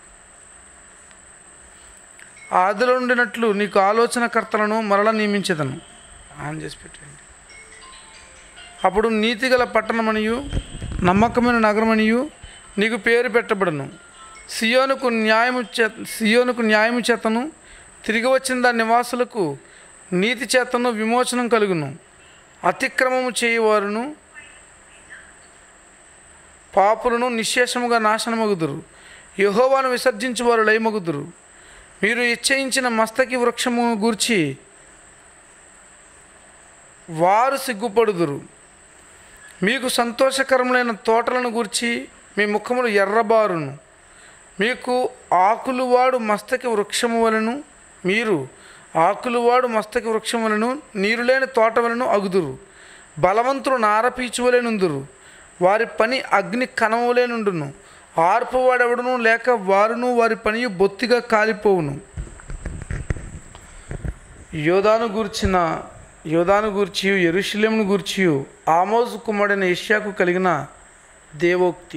ఆదిలో ఉండినట్లు నీకు ఆలోచనకర్తలను మరల నియమించేదను. ఆన్ చేసి పెట్టండి. అప్పుడు నీతిగల పట్టణమనియు నమ్మకమైన నగరమనియు నీకు పేరు పెట్టబడను. సియోనుకు న్యాయము చే సియోనుకు న్యాయము చేతను తిరిగి వచ్చిన దాని నివాసులకు నీతి చేతను విమోచనం కలుగును. అతిక్రమము చేయువారును పాపులను నిశ్శేషముగా నాశనమగుదురు. యెహోవాను విసర్జించువారు లయమగుదురు. మీరు ఇచ్చయించిన మస్తకి వృక్షము గూర్చి వారు సిగ్గుపడుదురు. మీకు సంతోషకరములైన తోటలను గూర్చి మీ ముఖములు ఎర్రబారును. మీకు ఆకులువాడు మస్తకి వృక్షము వలను మీరు ఆకులువాడు మస్తకి వృక్షం వలను నీరు లేని తోట వలను అగుదురు. బలవంతులు నారపీచువలేనుందురు. వారి పని అగ్ని కనవలేనుండును. ఆర్పువాడెవడును లేక వారును వారి పని బొత్తిగా కాలిపోవును. యోధాను గూర్చిన యోధాను గూర్చి యెరూషలేమును గూర్చి ఆమోజు కుమారుడైన యెషయాకు కలిగిన దేవోక్తి.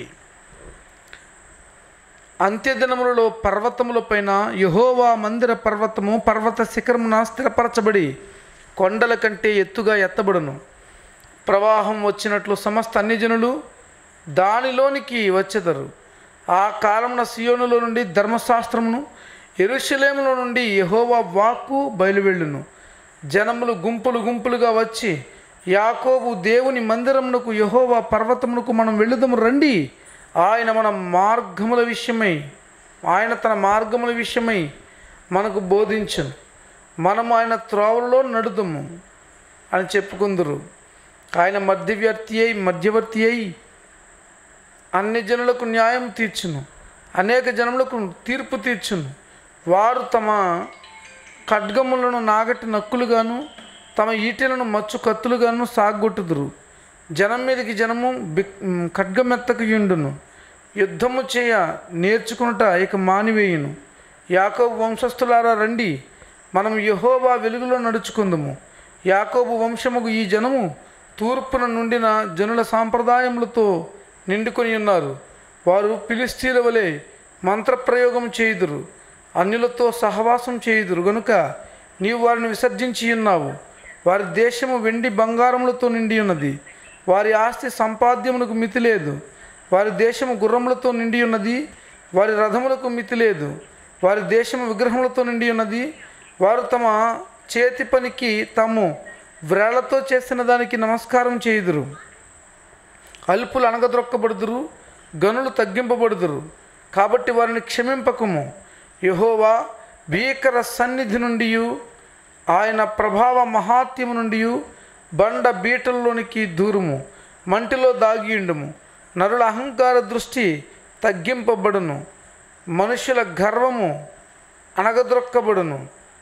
అంత్యదినములలో పర్వతముల పైన యెహోవా మందిర పర్వతము పర్వత శిఖరమున స్థిరపరచబడి కొండల కంటే ఎత్తుగా ఎత్తబడును. ప్రవాహం వచ్చినట్లు సమస్త అన్యజనులు దానిలోనికి వచ్చెదరు. ఆ కాలమున సియోనులో నుండి ధర్మశాస్త్రమును, యెరూషలేములో నుండి యెహోవా వాక్కు బయలువెళ్ళును. జనములు గుంపులు గుంపులుగా వచ్చి యాకోబు దేవుని మందిరమునకు యెహోవా పర్వతమునకు మనం వెళ్ళుదము రండి. ఆయన మన మార్గముల విషయమై ఆయన తన మార్గముల విషయమై మనకు బోధించును. మనము ఆయన త్రోవల్లో నడుదుము అని చెప్పుకుందురు. ఆయన మధ్యవర్తి అయి మధ్యవర్తి అయి అన్ని జనులకు న్యాయం తీర్చును, అనేక జనములకు తీర్పు తీర్చును. వారు తమ ఖడ్గములను నాగటి నక్కులుగాను తమ ఈటెలను మచ్చు కత్తులుగాను సాగొట్టుదురు. జనం మీదకి జనము బి ఖడ్గమెత్తకు యుండును. యుద్ధము చేయ నేర్చుకునుట ఇక మానివేయును. యాకోబు వంశస్థులారా రండి, మనం యెహోవా వెలుగులో నడుచుకుందుము. యాకోబు వంశముకు ఈ జనము తూర్పున నుండిన జనుల సాంప్రదాయములతో నిండుకొని ఉన్నారు. వారు ఫిలిష్తీయుల వలె మంత్రప్రయోగం చేయుదురు, అన్యులతో సహవాసం చేయుదురు గనుక నీవు వారిని విసర్జించి ఉన్నావు. వారి దేశము వెండి బంగారములతో నిండి ఉన్నది. వారి ఆస్తి సంపాద్యములకు మితి లేదు. వారి దేశము గుర్రములతో నిండి ఉన్నది. వారి రథములకు మితి లేదు. వారి దేశము విగ్రహములతో నిండి ఉన్నది. వారు తమ చేతి పనికి తాము వ్రేళ్లతో చేసిన దానికి నమస్కారం చేయుదురు. అల్పులు అణగద్రొక్కబడుదురు, గనులు తగ్గింపబడుదురు. కాబట్టి వారిని క్షమింపకము. యెహోవా భీకర సన్నిధి నుండి ఆయన ప్రభావ మహాత్యము నుండి బండ బీటల్లోనికి దూరుము. మంటిలో దాగియుండుము. నరుల అహంకార దృష్టి తగ్గింపబడును, మనుషుల గర్వము అణగద్రొక్కబడును.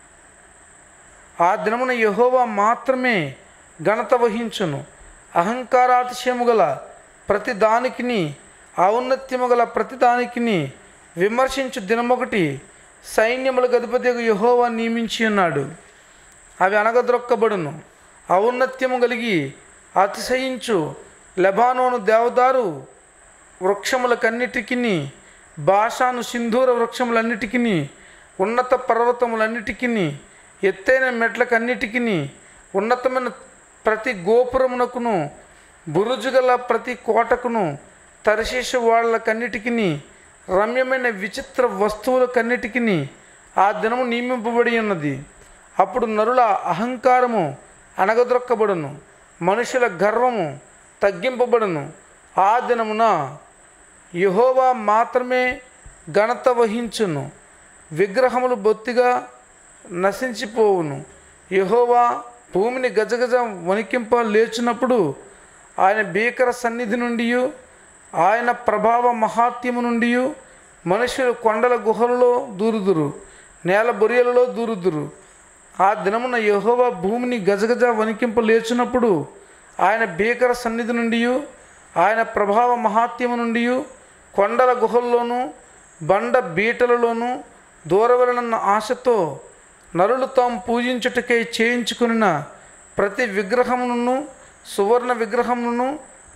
ఆ దినమున యెహోవా మాత్రమే ఘనత వహించును. అహంకారాతిశయము గల ప్రతి దానికిని ఔన్నత్యము గల ప్రతి దానికిని విమర్శించు దినమొకటి సైన్యములకు అధిపతిగా యెహోవా నియమించి ఉన్నాడు. అవి అణగద్రొక్కబడును. ఔన్నత్యము కలిగి అతిశయించు లెబానోను దేవదారు వృక్షములకన్నిటికీ భాషాను సింధూర వృక్షములన్నిటికీ, ఉన్నత పర్వతములన్నిటికీ, ఎత్తైన మెట్లకన్నిటికీ, ఉన్నతమైన ప్రతి గోపురమునకును, బురుజుగల ప్రతి కోటకును, తర్షీషు వాళ్ళకన్నిటికీ, రమ్యమైన విచిత్ర వస్తువులకన్నిటికీ ఆ దినము నియమింపబడి ఉన్నది. అప్పుడు నరుల అహంకారము అణగద్రొక్కబడును, మనుషుల గర్వము తగ్గింపబడును. ఆ దినమున యెహోవా మాత్రమే ఘనత వహించును, విగ్రహములు బొత్తిగా నశించిపోవును. యెహోవా భూమిని గజగజ వణికింప లేచినప్పుడు ఆయన భీకర సన్నిధి నుండి, ఆయన ప్రభావ మహాత్యము నుండి మనుషులు కొండల గుహలలో దూరుదురు, నేల బొరియలలో దూరుదురు. ఆ దినమున యెహోవా భూమిని గజగజ వణికింప లేచినప్పుడు ఆయన భీకర సన్నిధి నుండి, ఆయన ప్రభావ మహాత్యము నుండి కొండల గుహల్లోనూ బండ బీటలలోనూ దూరవలనన్న ఆశతో నరులు తాము పూజించుటకై చేయించుకున్న ప్రతి విగ్రహమును, సువర్ణ విగ్రహమును,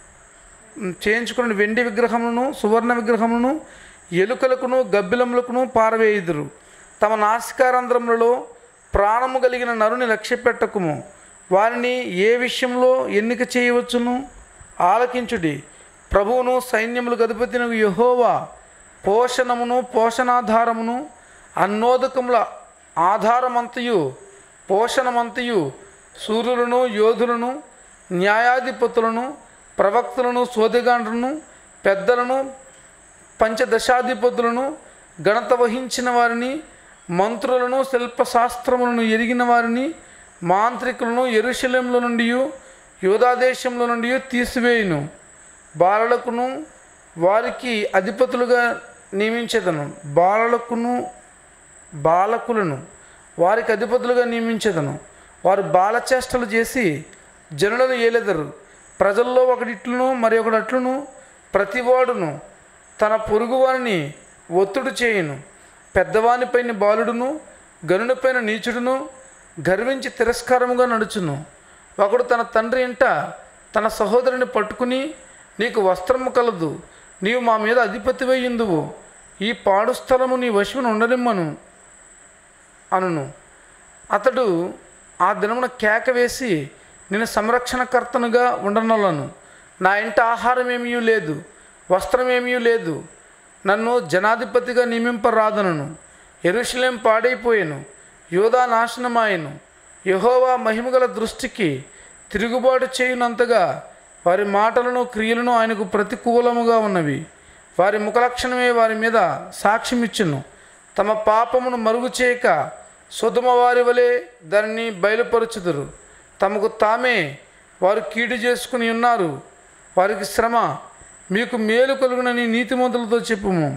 చేయించుకున్న వెండి విగ్రహమును, సువర్ణ విగ్రహమును ఎలుకలకును గబ్బిలములకును పారవేయుదురు. తమ నాసికారంధ్రములలో ప్రాణము కలిగిన నరుని లక్ష్యపెట్టకుము. వారిని ఏ విషయంలో ఎన్నిక చేయవచ్చును? ఆలకించుడి. ప్రభువును సైన్యములకు అధిపతినగు యెహోవా పోషణమును, పోషణాధారమును, అన్నోదకముల ఆధారమంతయు, పోషణమంతయు, సూర్యులను, యోధులను, న్యాయాధిపతులను, ప్రవక్తలను, సోదెగాండ్రులను, పెద్దలను, పంచదశాధిపతులను, ఘనత వహించిన వారిని, మంత్రులను, శిల్పశాస్త్రములను ఎరిగిన వారిని, మాంత్రికులను యెరూషలేములో నుండి, యూదాదేశంలో నుండి తీసివేయును. బాలలకును వారికి అధిపతులుగా నియమించేదను. బాలలకును బాలకులను వారికి అధిపతులుగా నియమించేదను. వారు బాలచేష్టలు చేసి జనులను ఏలెదరు. ప్రజల్లో ఒకడిట్లును మరి ఒకడు అట్లును ప్రతివాడును తన పొరుగువారిని ఒత్తుడు చేయును. పెద్దవానిపైన బాలుడును, గనునిపైన నీచుడును గర్వించి తిరస్కారముగా నడుచును. ఒకడు తన తండ్రి ఇంట తన సహోదరుని పట్టుకుని, నీకు వస్త్రము కలదు, నీవు మా మీద అధిపతివై ఉందువు, ఈ పాడు స్థలము నీ వశమున ఉండనిమ్మను అనును. అతడు ఆ దినమున కేక వేసి, నేను సంరక్షణకర్తనుగా ఉండనలను, నా ఇంట ఆహారం ఏమీ లేదు, వస్త్రమేమీ లేదు, నన్ను జనాధిపతిగా నియమింపరాదనను. యెరూషలేం పాడైపోయాను, యూదా నాశనమాయను. యెహోవా మహిమగల దృష్టికి తిరుగుబాటు చేయునంతగా వారి మాటలను క్రియలను ఆయనకు ప్రతికూలముగా ఉన్నవి. వారి ముఖలక్షణమే వారి మీద సాక్ష్యమిచ్చును. తమ పాపమును మరుగు చేయక సొదొమ వారి వలె దానిని బయలుపరుచుదురు. తమకు తామే వారు కీడు చేసుకుని ఉన్నారు. వారికి శ్రమ, మీకు మేలు కలుగునని నీతిమంతులతో చెప్పుము.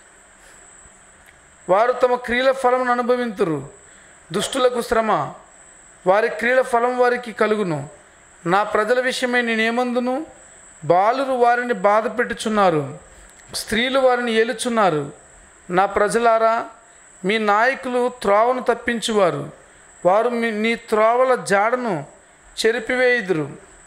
వారు తమ క్రియల ఫలమును అనుభవింతురు. దుష్టులకు శ్రమ, వారి క్రియల ఫలం వారికి కలుగును. నా ప్రజల విషయమై నేనేమందును? బాలురు వారిని బాధ పెట్టుచున్నారు, స్త్రీలు వారిని ఏలుచున్నారు. నా ప్రజలారా, మీ నాయకులు త్రోవను తప్పించువారు. వారు మీ నీ త్రోవల జాడను చెరిపివేయుదురు.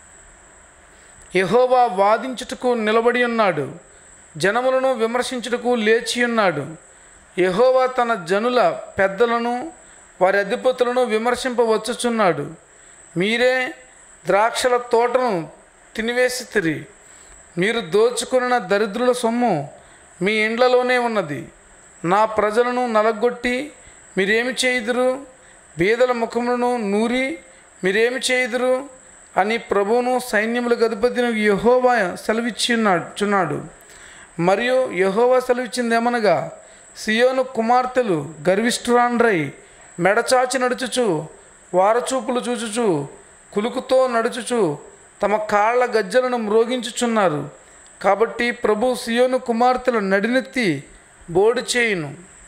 యెహోవా వాదించుటకు నిలబడి ఉన్నాడు, జనములను విమర్శించుటకు లేచి ఉన్నాడు. యెహోవా తన జనుల పెద్దలను వారి అధిపతులను విమర్శింపవచ్చుచున్నాడు. మీరే ద్రాక్షల తోటను తినివేసితిరి. మీరు దోచుకున్న దరిద్రుల సొమ్ము మీ ఇండ్లలోనే ఉన్నది. నా ప్రజలను నలగొట్టి మీరేమి చేయుదురు? బీదల ముఖములను నూరి మీరేమి చేయుదురు అని ప్రభువును సైన్యములకు అధిపతిని యెహోవా సెలవిచ్చున్నాడు చున్నాడు. మరియు యెహోవా సెలవిచ్చిందేమనగా, సియోను కుమార్తెలు గర్విష్ఠురాండ్రై మెడచాచి నడుచుచు, వారచూపులు చూచుచు, కులుకుతో నడుచుచు తమ కాళ్ళ గజ్జలను మ్రోగించుచున్నారు. కాబట్టి ప్రభు సియోను కుమార్తెల నడినెత్తి బోడి చేయును.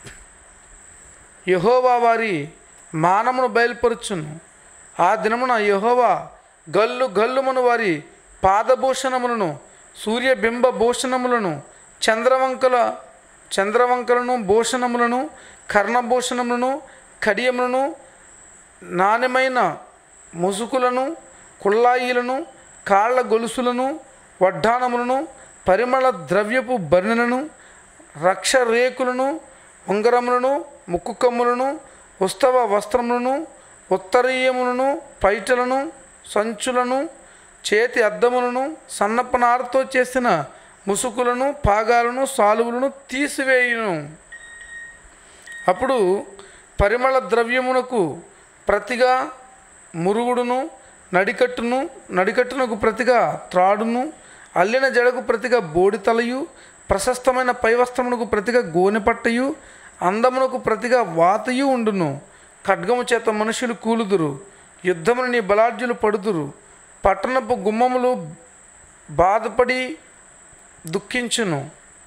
యెహోవా వారి మానమును బయలుపరుచును. ఆ దినమున యెహోవా గల్లు గల్లుమను వారి పాదభూషణములను, సూర్యబింబ భూషణములను, చంద్రవంకల చంద్రవంకలను భూషణములను, కర్ణభూషణములను, కడియములను, నాణ్యమైన ముసుకులను, కుళ్ళాయిలను, కాళ్ళ గొలుసులను, వడ్డానములను, పరిమళ ద్రవ్యపు బర్ణెలను, రక్ష రేకులను, ఉంగరములను, ముక్కు కమ్ములను, ఉత్సవ వస్త్రములను, ఉత్తరీయములను, పైటలను, సంచులను, చేతి అద్దములను, సన్నపు నారతో చేసిన ముసుకులను, పాగాలను, సాలువులను తీసివేయును. అప్పుడు పరిమళ ద్రవ్యమునకు ప్రతిగా మురుగుడును, నడికట్టును, నడికట్టునకు ప్రతిగా త్రాడును, అల్లిన జడకు ప్రతిగా బోడితలయు, ప్రశస్తమైన పైవస్త్రమునకు ప్రతిగా గోనెపట్టయు, అందమునకు ప్రతిగా వాతయు ఉండును. ఖడ్గము చేత మనుషులు కూలుదురు, యుద్ధమును నీ బలాఢ్యులు పడుదురు. పట్టణపు గుమ్మములు బాధపడి దుఃఖించును.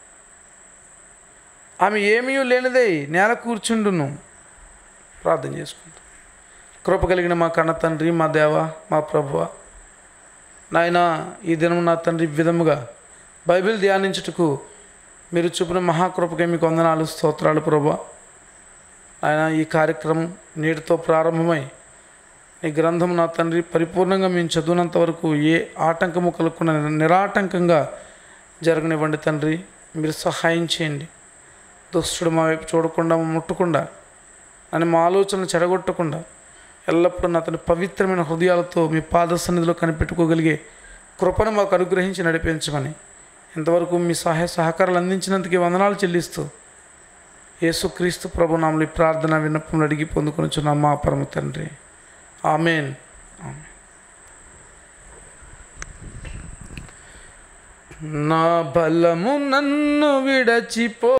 ఆమె ఏమీ లేనిదై నేల కూర్చుండును. ప్రార్థన చేసుకుంటాం. కృప కలిగిన మా కన్న తండ్రి, మా దేవ, మా ప్రభువ, నాయన ఈ దినం నా తండ్రి ఈ విధముగా బైబిల్ ధ్యానించుటకు మీరు చూపిన మహాకృపకే మీకు వందనాలు, స్తోత్రాలు ప్రభువ. ఆయన ఈ కార్యక్రమం నేటితో ప్రారంభమై ఈ గ్రంథం నా తండ్రి పరిపూర్ణంగా మేము చదువునంత వరకు ఏ ఆటంకము కలగకుండా నిరాటంకంగా జరగనివ్వండి తండ్రి. మీరు సహాయం చేయండి. దుష్టుడు మా వైపు చూడకుండా ముట్టకుండా అని మా ఆలోచనలు చెడగొట్టకుండా ఎల్లప్పుడూ నా తన పవిత్రమైన హృదయాలతో మీ పాద సన్నిధిలో కనిపెట్టుకోగలిగే కృపను మాకు అనుగ్రహించి నడిపించమని ఇంతవరకు మీ సహాయ సహకారాలు అందించినందుకు వందనాలు చెల్లిస్తూ యేసుక్రీస్తు ప్రభు నామములో ఈ ప్రార్థన విన్నపములు అడిగి పొందుకొనుచున్నాం మా పరమ తండ్రి. ఆమేన్. నా బలము నన్ను విడచిపో